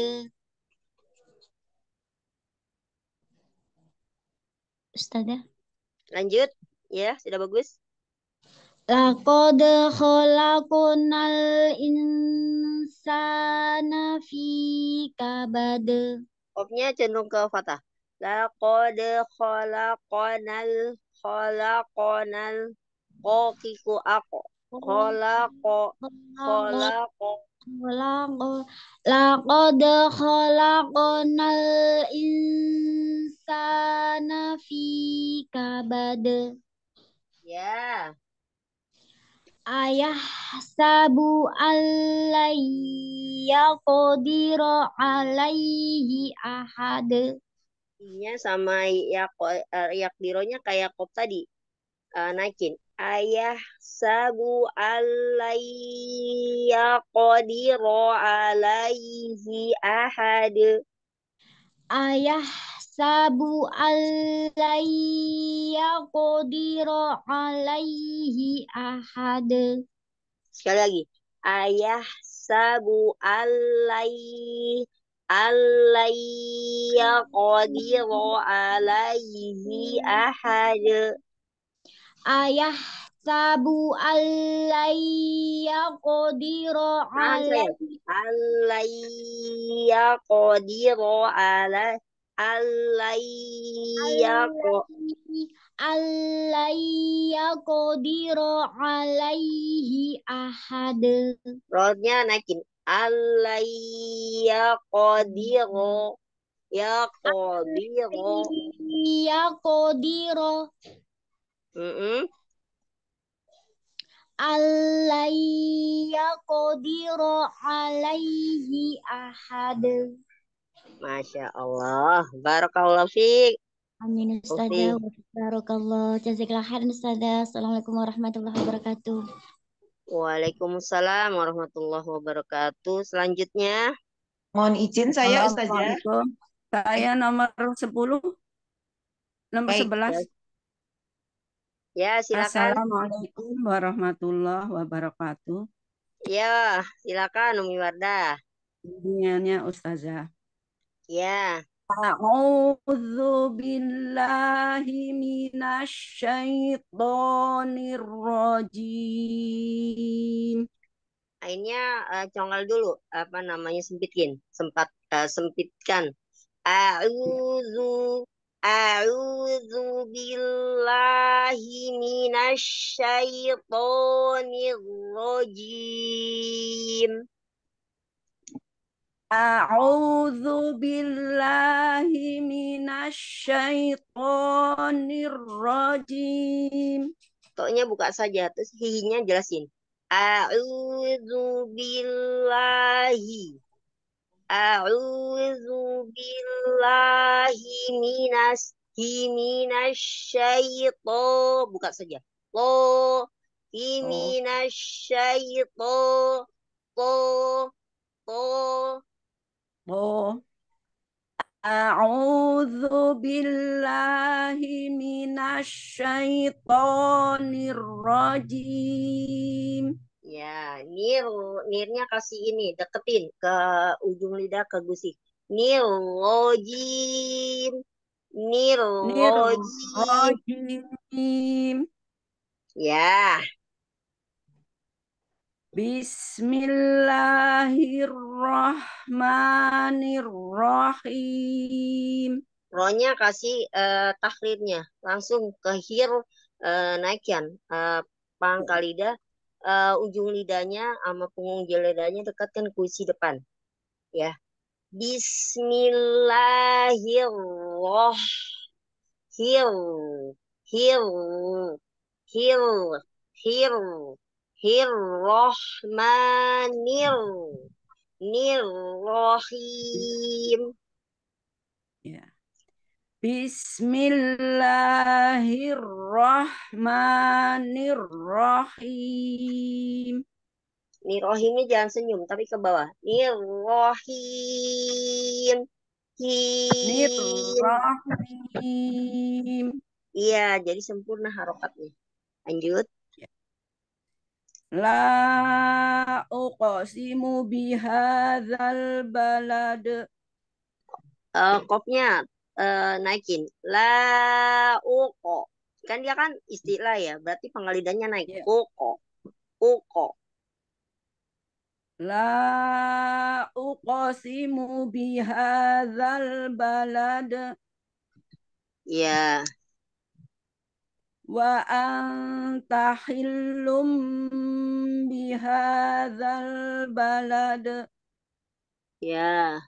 Ustazah. Lanjut. Ya, sudah bagus. Laqad khalaqnal insana fi kabad. Qafnya cenderung ke fathah. Laqad khalaqnal qaqiku aku. Laqad khalaqnal insana fi kabad. Ya. Ayah sabu yaqdiru alaihi ahad. Nya sama yakdironya kayak kop tadi. Naikin. Ayah sabu yaqdiru alaihi ahad. Ayah sabu yaqdiru alaihi ahad. Sekali lagi. Ayah sabu yaqdiru alaihi ahad. Ayah sabu yaqdiru alaihi. Yaqdiru yaqdiru alaihi ahad. Rodnya naikin. Yaqdiru. Yaqdiru alaihi ahad. Masya Allah. Barakallahu fiik. Amin Ustazah. Barakallah. Jazakallah khairan Ustazah. Assalamualaikum warahmatullahi wabarakatuh. Waalaikumsalam warahmatullahi wabarakatuh. Selanjutnya. Mohon izin saya Ustazah. Assalamualaikum. Saya nomor 10. Nomor Baik. 11. Ya, silakan. Assalamualaikum warahmatullahi wabarakatuh. Ya, silakan Umi Wardah. Bimbingannya Ustazah. Ya. A'udzu billahi minasyaitonir rajim. Ainnya congkel dulu, sempitkan. Sempitkan. A'udzu A'udzu billahi minasyaitonir rajim. A'udzu billahi minasyaitonir rajim. Toknya buka saja, terus hihinya jelasin. A'udzu billahi. A'udzu billahi minasyaiton. Buka saja. Lo minasyaiton. To A'udzu billahi minasyaitonir rajim. Ya, nirnya kasih ini, deketin ke ujung lidah ke gusi. Nirrojim. Nirrojim. Ya. Bismillahirrahmanirrahim. Rohnya kasih tahlilnya, langsung ke hir naikkan pangkal lidah, ujung lidahnya sama punggung lidahnya dekatkan ke gusi depan. Ya. Bismillahirrahmanirrahim. Ya. Bismillahirrahmanirrahim. Nirrohimnya jangan senyum, tapi ke bawah. Nirrohim. Nirrohim. Iya, jadi sempurna harokatnya. Lanjut. La uqsimu bihadzal balad. Kopnya naikin. La uko. Kan dia kan istilah ya, berarti pangkal lidahnya naik. Yeah. Uko. La uqsimu bihadzal balad. Ya. Wa anta hillum bihadzal balad. Ya.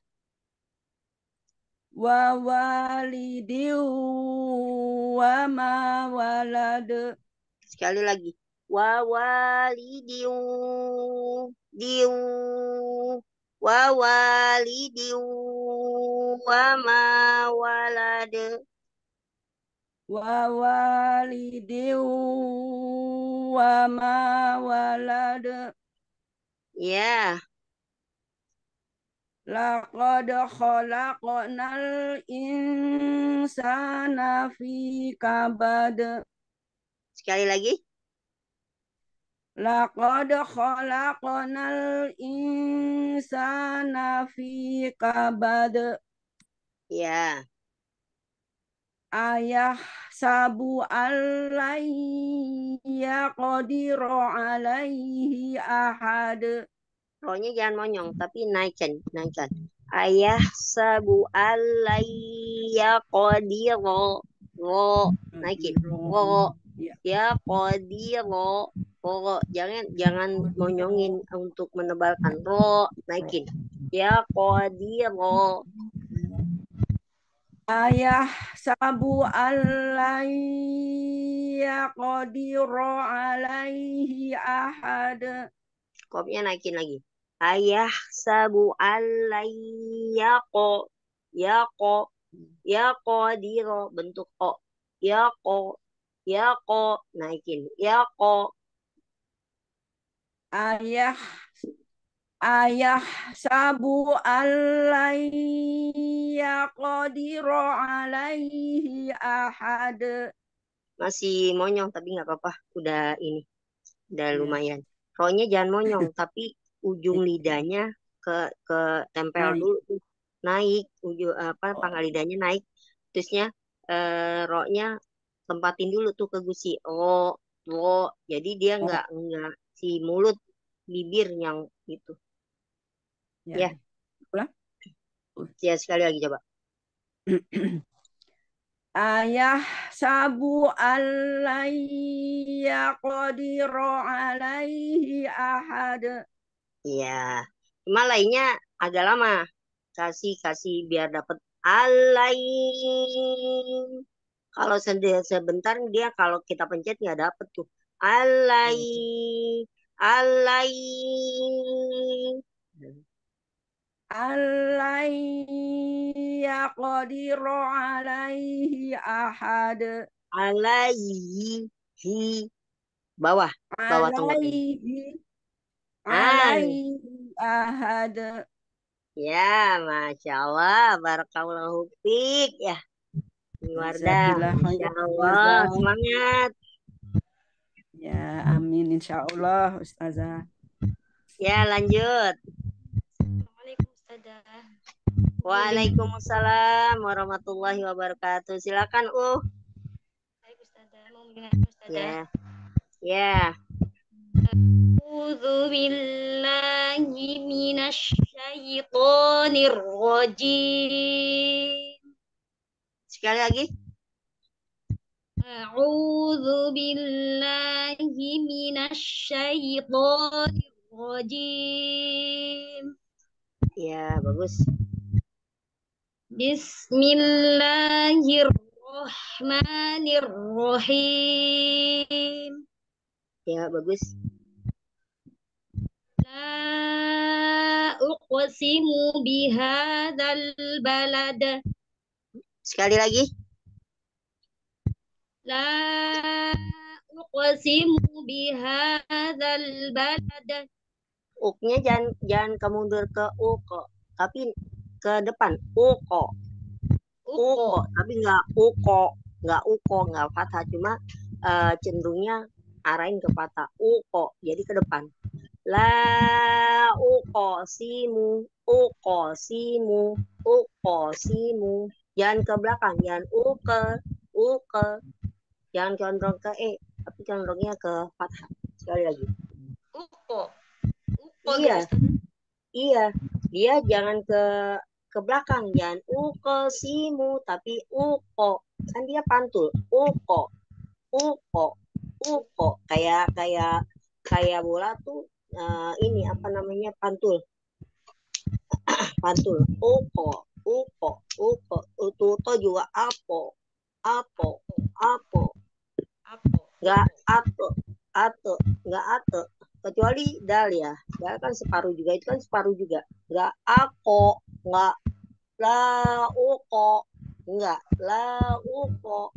Wa walidin wa ma walad. Sekali lagi. Wa walidin wa walidin wa ma walad. Wa walidin wa ma walad. Ya. Laqad khalaqnal insana fi kabad. Sekali lagi. Laqad khalaqnal insana fi kabad. Ya. Ayah sabu alai yaqdiru alaihi ahad. Rohnya jangan monyong, tapi naikkan. Ayah sabu alayya qadiro. Ro, naikin. Ro, ya qadiro. Ro, jangan monyongin untuk menebalkan. Ro, naikin. Ya qadiro. Ayah sabu alai yaqdiru alaihi ahad. Kopnya naikin lagi. Ayah sabu alayya qadiro, bentuk o. Ya ko naikin. Ya ko. Ayah sabu alai yaqdiru alaihi ahad. Masih monyong tapi nggak apa-apa. Udah ini. Udah lumayan. Rohnya jangan monyong, tapi ujung lidahnya ke tempel dulu tuh. Naik pangkal lidahnya naik. Terusnya rohnya tempatin dulu tuh ke gusi. Jadi dia nggak si mulut bibir yang gitu. Ya. Ya, sekali lagi coba. ayah sabu alai yaqdiru alaihi ahad. Iya. Cuma lainnya agak lama. Kasih biar dapat alai. Kalau sebentar dia kalau kita pencet nggak dapet tuh. Alai. Alai. Alai yaqdiru alaihi ahad. Alaihi. Bawah tenggorokan. Alaihi ahad. Ya, Masya Allah, barakallahu fiik ya. Wardah, Masya Allah, semangat. Ya, amin insya Allah, Ustazah. Ya, lanjut. Assalamualaikum Ustazah. Waalaikumsalam warahmatullahi wabarakatuh. Silakan, Baik Ustazah, mau mendengarkan Ustazah. Ya. A'udzu billahi minasy syaithanir rajim. Sekali lagi. A'udzu billahi minasy syaithanir rajim. Ya, bagus. Bismillahirrahmanirrahim. Ya, bagus. La uqsimu bihadzal balad. Sekali lagi. La uqsimu bihadzal balad. Uknya jangan kamu mundur ke uko, tapi ke depan uko. Uko, tapi nggak uko, nggak fathah, cuma cenderungnya arahin ke fathah. Uko, jadi ke depan. La uqsimu. Jangan ke belakang, jangan uke. Jangan condong ke tapi condongnya ke fathah. Sekali lagi. Uko. Iya. Dia jangan ke belakang, jangan uqsimu, tapi uko. Kan dia pantul. Uko. Kayak bola tuh ini apa namanya pantul. Uko. Uto juga apo. Nggak ato. Kecuali dal ya. Dal kan separuh juga, itu kan separuh juga. Nggak ako, nggak la uko. Enggak, la uko.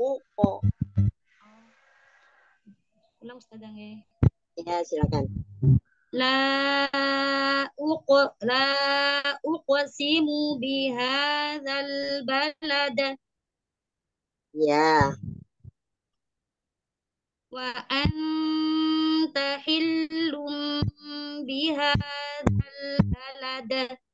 Ulang Ustazah nggih. Ya, silakan. La uqsimu bihadzal balad. Ya. Wa anta hillum bihadzal balad.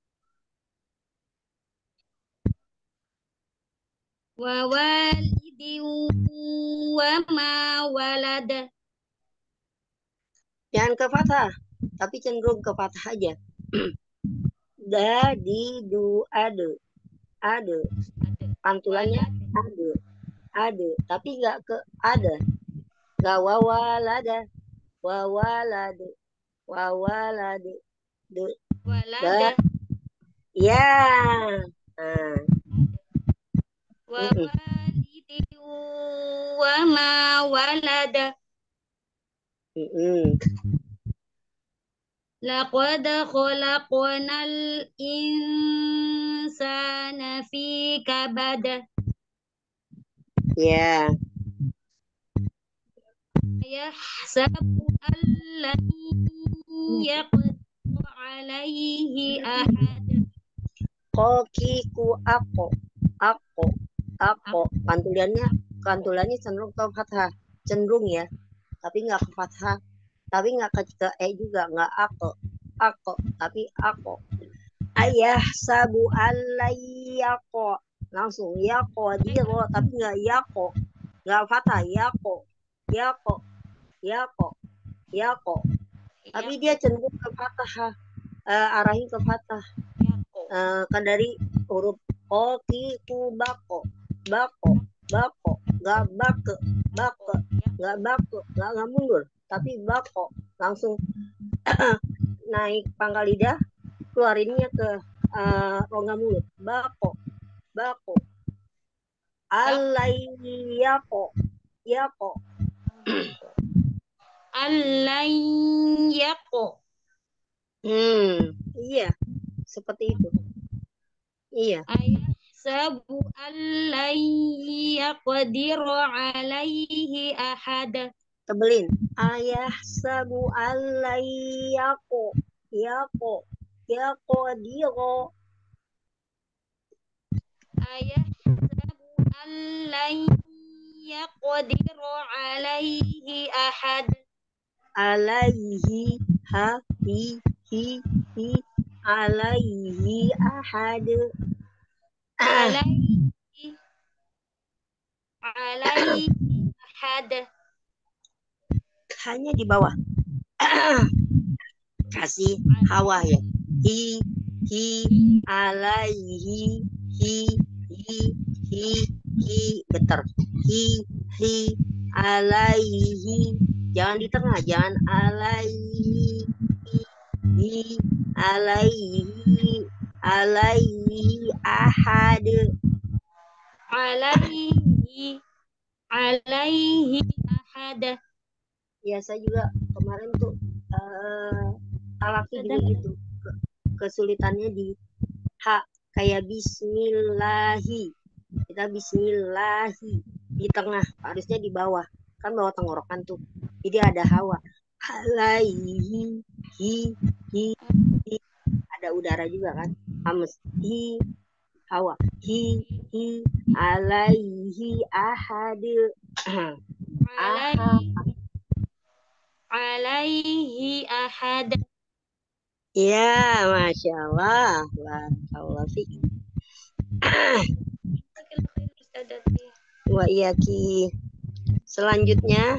Wa walidin wa ma walad. Jangan ke fathah, tapi cenderung ke fathah aja. Da, di, du, ade. Pantulannya ade. Tapi nggak ke ada. Nggak wawalade. Walada. Ya. Wa walidin wa ma walada. Laqad khalaqnal insana fi kabad. Ya. Yahsabu an lan yaqdiru alaihi ahad. Kokiku ako. Pantulannya cenderung ke fathah. Cenderung ya. Tapi nggak ke fathah, tapi nggak ke juga, nggak ako, tapi ako. Ayah sabu alayako, langsung yako dia loh, tapi nggak yako, nggak fathah yako, tapi dia cenderung ke fathah, arahin ke fathah, kan dari huruf kokiku bako, bako, nggak bake, nggak mundur, tapi bako langsung naik pangkal lidah, keluarinnya ke rongga mulut, bako, alaiyako, yako, Alaiyako. Iya, seperti itu. Iya. Ayahsabu alaiyaqdiru alaihi ahada. Tebelin. Ayahsabu alaiyako, yako diro. Ayahsabu alaiyaqdiru alaihi ahada. Alaihi alaihi ahad. Alaihi ahad. Hanya di bawah. Kasih hawa ya. Hi alaihi hi getar. Hi alaihi. Jangan di tengah, jangan alaihi alaihi ahad. Alaihi ahad. Ya, saya juga kemarin tuh talaki juga gitu. Kesulitannya di H, kayak bismillahi. Kita bismillahi di tengah, harusnya di bawah. Kan bawah tenggorokan tuh. Jadi ada hawa. Alaihi ada udara juga kan. Hamus. Hawa. Alaihi ahad. Alaihi ahad. Ya, Masya Allah. Barakallahu fiik. Wa iyaki. Selanjutnya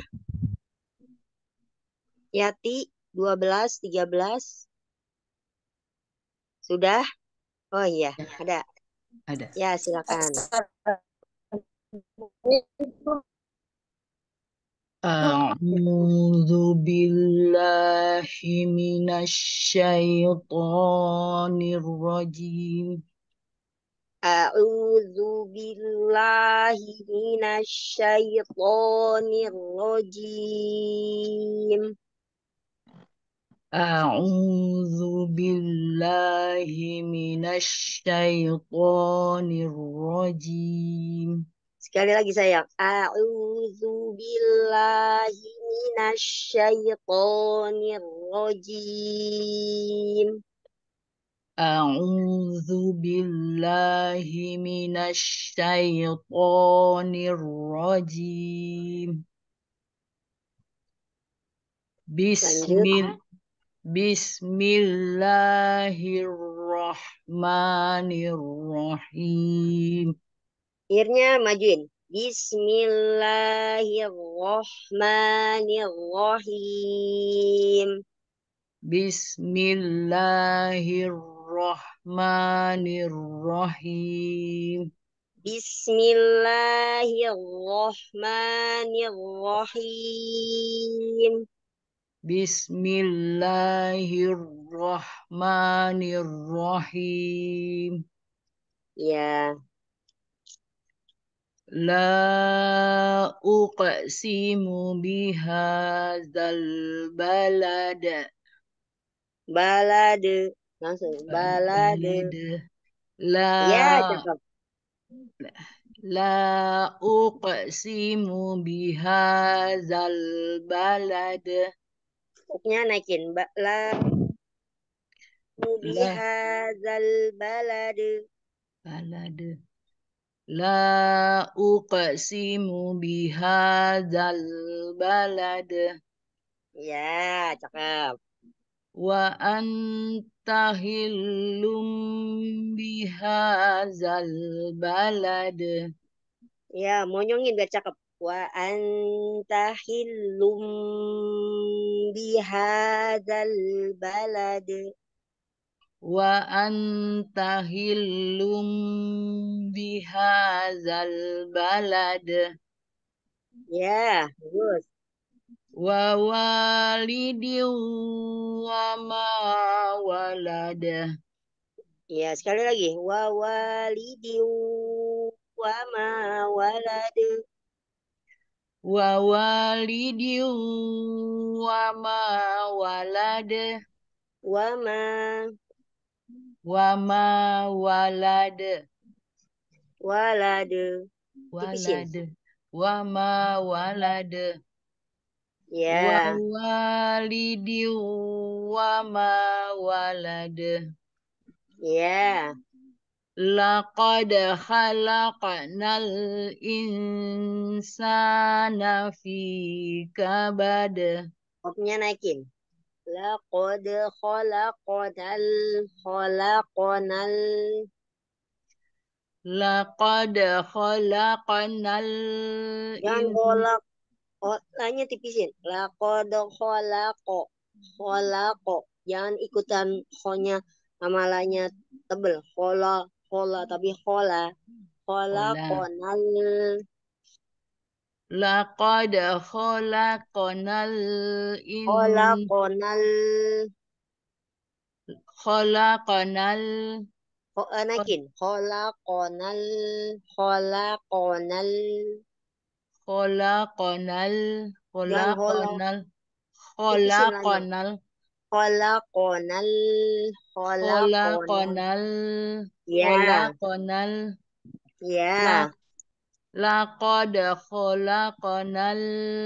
Yati 12, 13. Sudah? Oh iya, ada. Ya, silakan. A'udzu billahi minasyaitonir rajim. A'udzu billahi minasyaitonir rajim. A'udzu billahi minasyaitonir rajim. Sekali lagi sayang. A'udzu billahi minasyaitonir rajim. A'udzu billahi minasyaitonir rajim. Bismillahirrahmanirrahim. Akhirnya majuin. Bismillahirrahmanirrahim. Bismillahirrahmanirrahim. Bismillahirrahmanirrahim. Bismillahirrahmanirrahim. Ya. La uqsimu bihadzal balad. Balad. Langsung. Balad. Ya, cakep. La uqsimu bihadzal balad. Uknya naikin. La bihadzal balad. La uqsimu bihadzal balad. Ya, cakep. Wa anta hillum bihadzal balad. Ya, monyongin biar cakep. Wa anta hillum bihadzal balad. Wa anta hillum bihadzal hadzal balad Ya, bagus. wa walidin wa ma walad Ya, sekali lagi. Wa walidi wa ma walad. wa walidin wa ma walad Wa ma wa ma walad walad. Tipisin. walad wa ma walad wa Ya. walidin wa ma walad Ya. laqad khalaqnal insana fi kabad Kopnya naikin. Laqad khalaqnal laqad khalaqnal jangan in kholaq. Oh, lainnya tipisin. Laqad kholaqo. Jangan ikutan khonya amalanya tebel. Khola tapi khola. Khola. Khalaqnal Laqad khalaqnal in khalaqnal khalaqnal naikin. Khalaqnal khalaqnal jangan hola. Tipisin lagi. khalaqnal Khalaqnal. Ya. khalaqnal Ya. laqad khalaqnal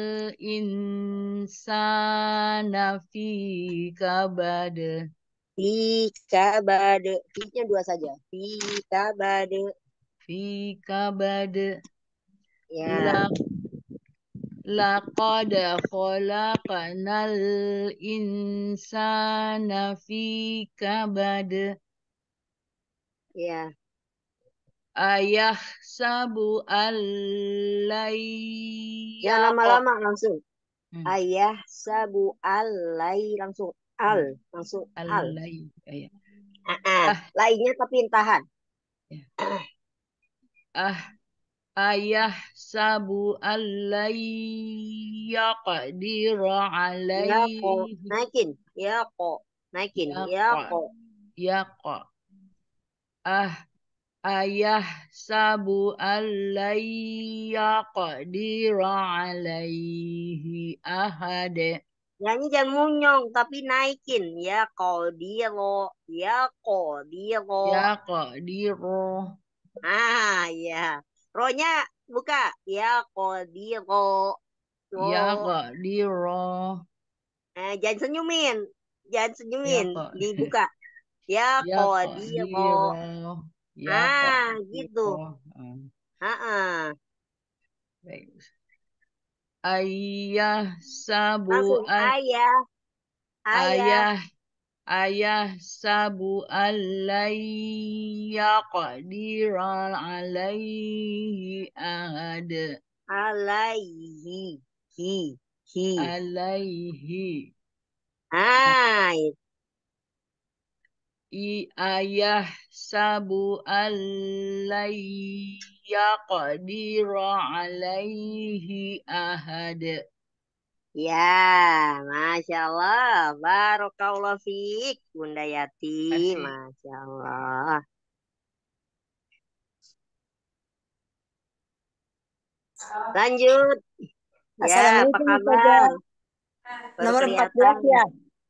insana fi kabad Fi kabad. Fi-nya 2 saja. Fi kabad. fi kabad Ya. laqad khalaqnal insana fi kabad Ya. ayah sabu allai Jangan lama-lama langsung. Ayah sabu alai langsung al. Langsung al. allai ayah Lainnya tapi tahan. ayah sabu allai yaqdira Ya ko. alaihi Naikin. Ya ko. Naikin. Ya ko. yaqa ayah sabu allai yaqdira alaihi ahad Nyanyi jangan munyong tapi naikin. Ya qadiro. Ya qadiro. ya qadiro Ya. Ronya buka. Ya qadiro. ya qadiro Jangan senyumin. Jangan senyumin. ya Dibuka. Ya qadiro. ya Gitu. Baik. Ayah sabu Langsung ayah sabu allai yaqdira alaihi ahad alaihi. alaihi ayah sabu allai yaqdira alaihi ahad. Ya, Masya Allah. Barakallah fiik, Bunda Yati. Masya Allah. Lanjut. Ya, apa kabar? Nomor 14 ya.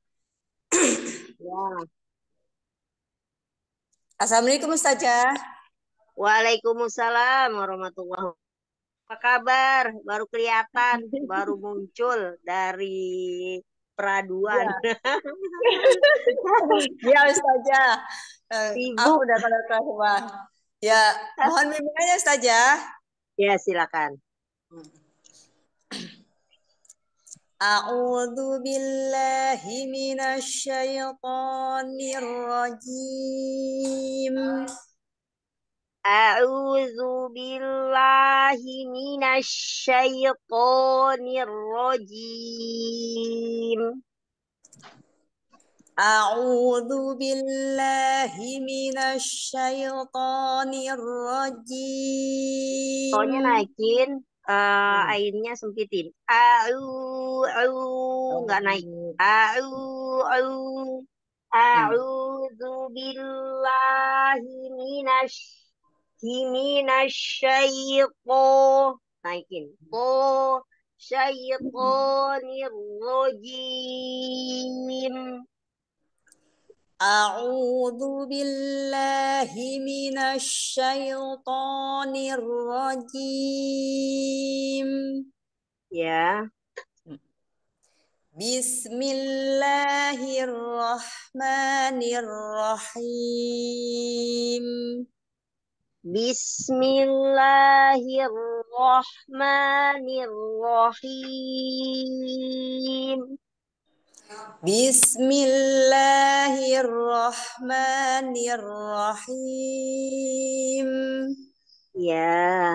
Ya. Assalamualaikum Ustazah. Waalaikumsalam warahmatullahi wabarakatuh. Apa kabar? Baru kelihatan, baru muncul dari peraduan. Ya Ustazah. Aku udah pada kelas. Ya, mohon bimbingannya Ustazah. Ya, silakan. A'udzu billahi minasyaitonir rajim. A'udzu billahi minasyaitonir rajim. A'udzu billahi minasyaitonir rajim. Soalnya naikin, ainnya sempitin. Nggak naik. A'udzu billahi minasyaitonir. Naikin. Syaitonir rajim. A'udzu billahi minasyaitonir rajim. Ya. Bismillahirrahmanirrahim. Bismillahirrahmanirrahim. Bismillahirrahmanirrahim. Ya.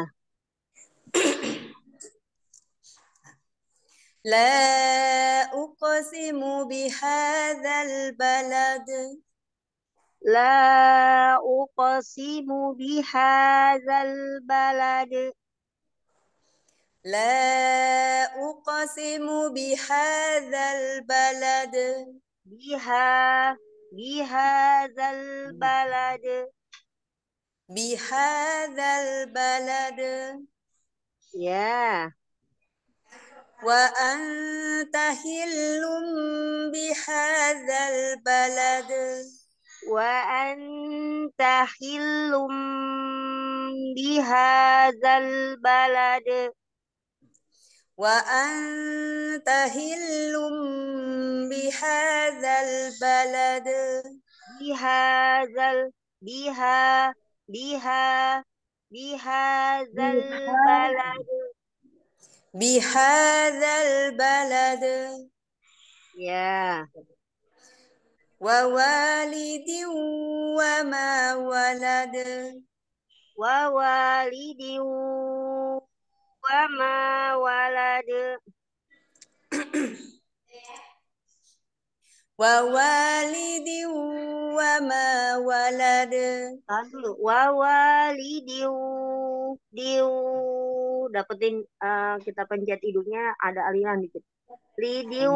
La uqsimu bihadzal balad. La uqsimu bihadzal balad. La uqsimu bihadzal balad. Bihadzal balad. Bihadzal balad. Ya. Wa anta hillum bihadzal balad. Wa anta hillum bihadzal balad. Wa anta hillum bihadzal balad. Bihadzal balad. Bihadzal balad. Ya. Wa walidin wa ma walad. Wa walidin wa ma walad. Wa walidin wa ma walad. Tahan dulu. Wa walidin dapetin, kita pencet hidungnya ada aliran dikit. Lidiu.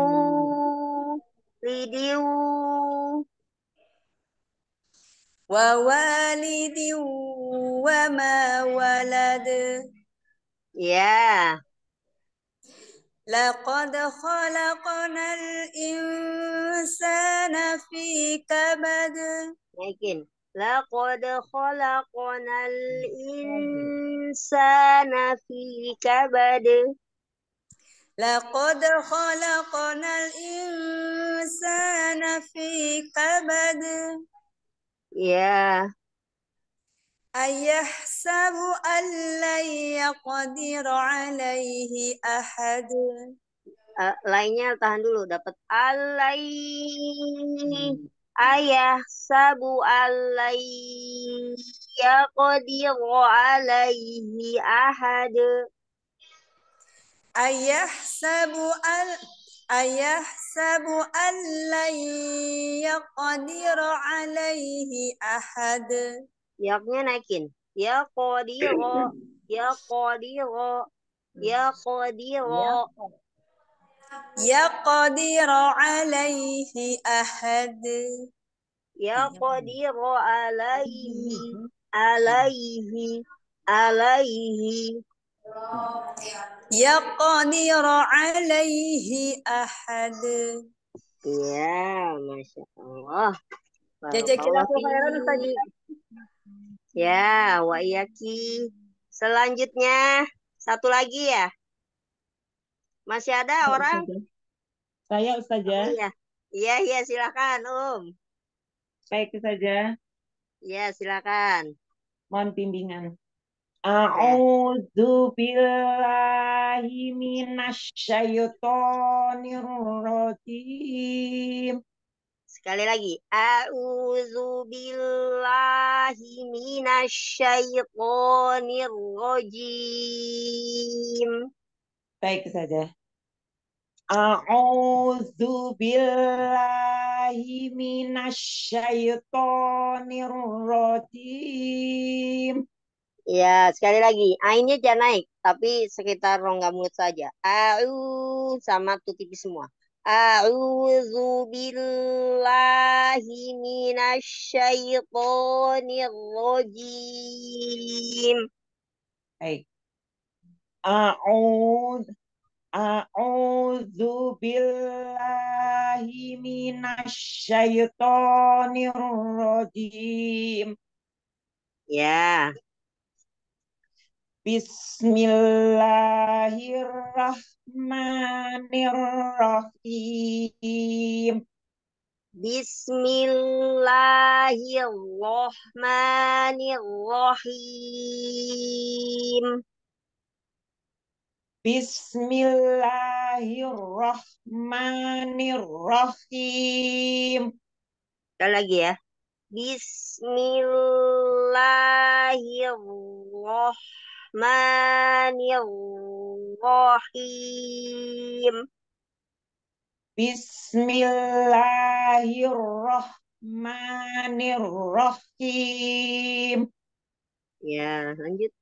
Wa walidin wa ma walad. Ya. Laqad khalaqnal insana fi kabad. Naikin. Laqad khalaqnal insana fi kabad. Laqad khalaqnal insana fi kabad. Ya. Ayahsabu an lan yaqdir alaihi ahad. Lainnya tahan dulu, dapat alai. Ayahsabu alai yaqdir alaihi ahad. Ayahsabu an lan yaqdir alaihi ahad. Yaknya naikin. Ya qadiro. Ya qadiro. Ya qadiro. Yaqdir alaihi ahad. Ya qadiro alaihi. Yaqdir alaihi ahad. Ya, Masya Allah. Jazakallahu khairan Ustaz. Ya, wa iyaki. Selanjutnya, satu lagi ya. Masih ada orang? Saya Ustazah. Iya, silakan, Baik Ustazah. Iya, silakan. Mohon bimbingan. A'udzu billahi minasyaitonir rajim. Sekali lagi. A'udzu billahi minasyaitonir rajim. Baik saja. A'udzu billahi billahi minasyaitonir rajim. Ya, sekali lagi. Ainnya jangan naik, tapi sekitar rongga mulut saja. Sama tuh tipis semua. A'udzu billahi minasyaitonir rajim. Baik. A'udzu billahi minasyaitonir rajim. Ya. Bismillahirrahmanirrahim. Bismillahirrahmanirrahim. Bismillahirrahmanirrahim. Sekali lagi ya. Bismillahirrahmanirrahim. Bismillahirrahmanirrahim. Ya, lanjut.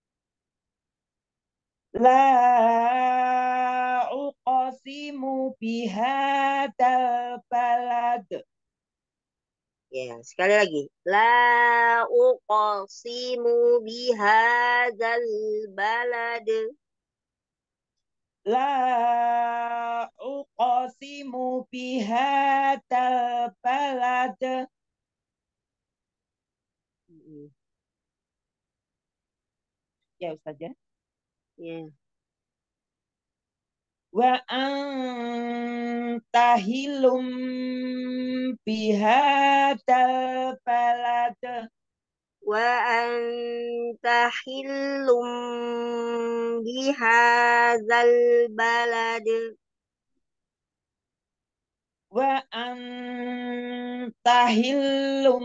La uqsimu bihadzal balad. Ya, sekali lagi. La uqsimu bihadzal balad. La uqsimu bihadzal balad. Ya, Ustaz ya. Ya. Wa anta hilum bihadzal balad. Wa anta hillum bihadzal balad. Wa anta hillum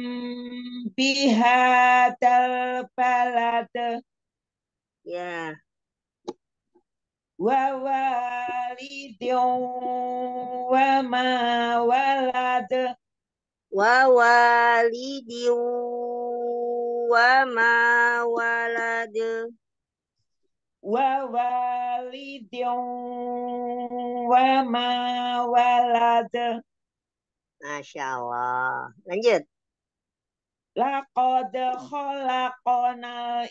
bihadzal balad. Ya. Wa walidin wa ma walad. Wa walidin wa ma walad. Wa walidin wa ma walad. Masya Allah. Lanjut. Laqad khalaqnal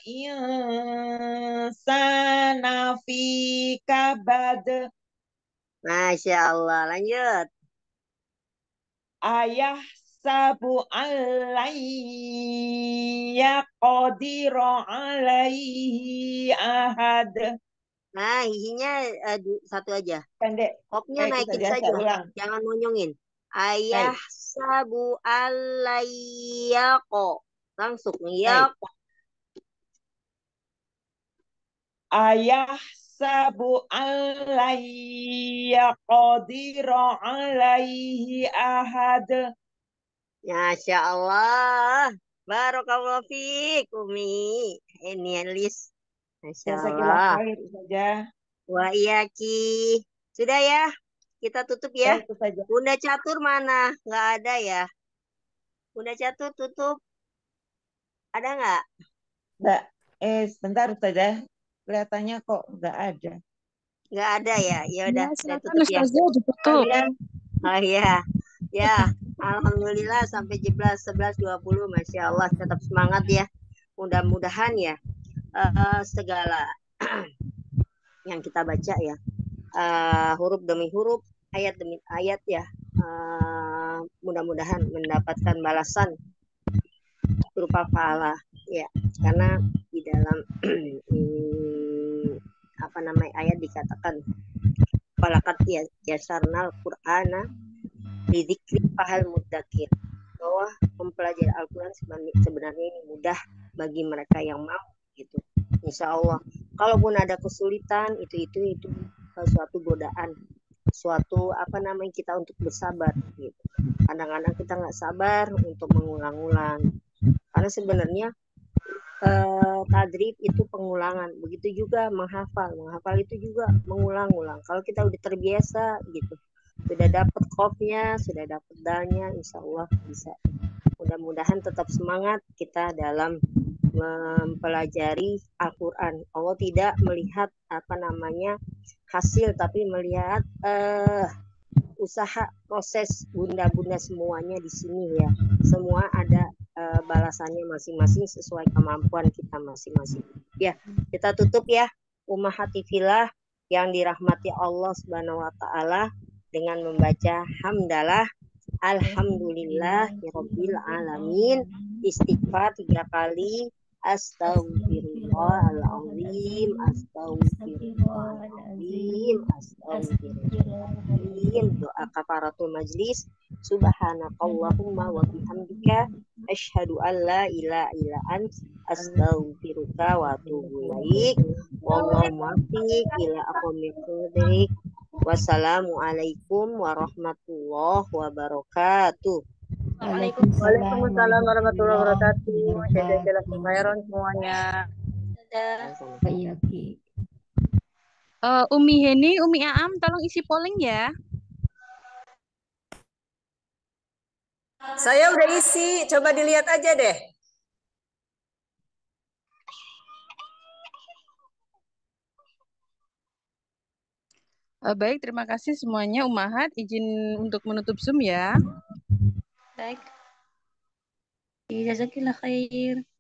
insana fi kabad. Masya Allah. Lanjut. Ayah sabu alai yaqdiru alaihi ahad. Nah, hihinya satu aja. Pendek. Hopnya Itu naikin saja, saja. saya ulang. Jangan monyongin. Ayah sabu alayyako. Langsung. Yako. Ayah sabu alai yaqdiru alaihi ahad. Masya Allah. Barakallahu fiik, Umi. Ini Elis. Masya Allah. Wa iyaki. Sudah ya? Kita tutup ya. Bunda Catur mana? Nggak ada ya? Bunda Catur tutup. Ada nggak? Nggak. Sebentar Ustazah. Kelihatannya kok nggak ada. Nggak ada ya? Ya udah, saya silakan tutup ya. Ustazah ditutup. Oh iya. Ya, alhamdulillah sampai 11:20. Masya Allah, tetap semangat ya. Mudah-mudahan ya segala yang kita baca ya, huruf demi huruf, ayat demi ayat ya, mudah-mudahan mendapatkan balasan berupa pahala ya, karena di dalam ayat dikatakan walakat ya yasarnal Qur'ana lidzikri fahal mudzakir, bahwa mempelajari Al-Quran sebenarnya ini mudah bagi mereka yang mau gitu. Insya Allah. Kalaupun ada kesulitan itu suatu godaan, suatu kita untuk bersabar gitu. Kadang-kadang kita nggak sabar untuk mengulang-ulang, karena sebenarnya tadrib itu pengulangan. Begitu juga menghafal itu juga mengulang-ulang. Kalau kita udah terbiasa gitu, Sudah dapat qafnya, sudah dapat dalnya, insya Allah bisa. Mudah-mudahan tetap semangat kita dalam mempelajari Al-Quran. Allah tidak melihat hasil, tapi melihat usaha, proses bunda-bunda semuanya di sini ya. Semua ada balasannya masing-masing sesuai kemampuan kita masing-masing. Ya, kita tutup ya. Ummahati fillah yang dirahmati Allah Subhanahu wa taala dengan membaca hamdalah alhamdulillahirabbil alamin, istighfar 3 kali, astagfirullahaladzim, astagfirullahaladzim, astagfirullahaladzim. Doa kafaratul majlis. Subhanakallahumma wa bihamdika asyhadu an la ilaha illa ant astaghfiruka wa atubu ilaik. Wallahu muwaffiq ila aqwamit thoriq. Wassalamualaikum warahmatullahi wabarakatuh. Waalaikumsalam warahmatullahi wabarakatuh. Jazakallahu khairan semuanya. Umi Heni, Umi Aam, tolong isi polling ya. Saya udah isi, coba dilihat aja deh. Baik, terima kasih semuanya. Ummahat, izin untuk menutup Zoom ya. Baik. Jazakillah khair.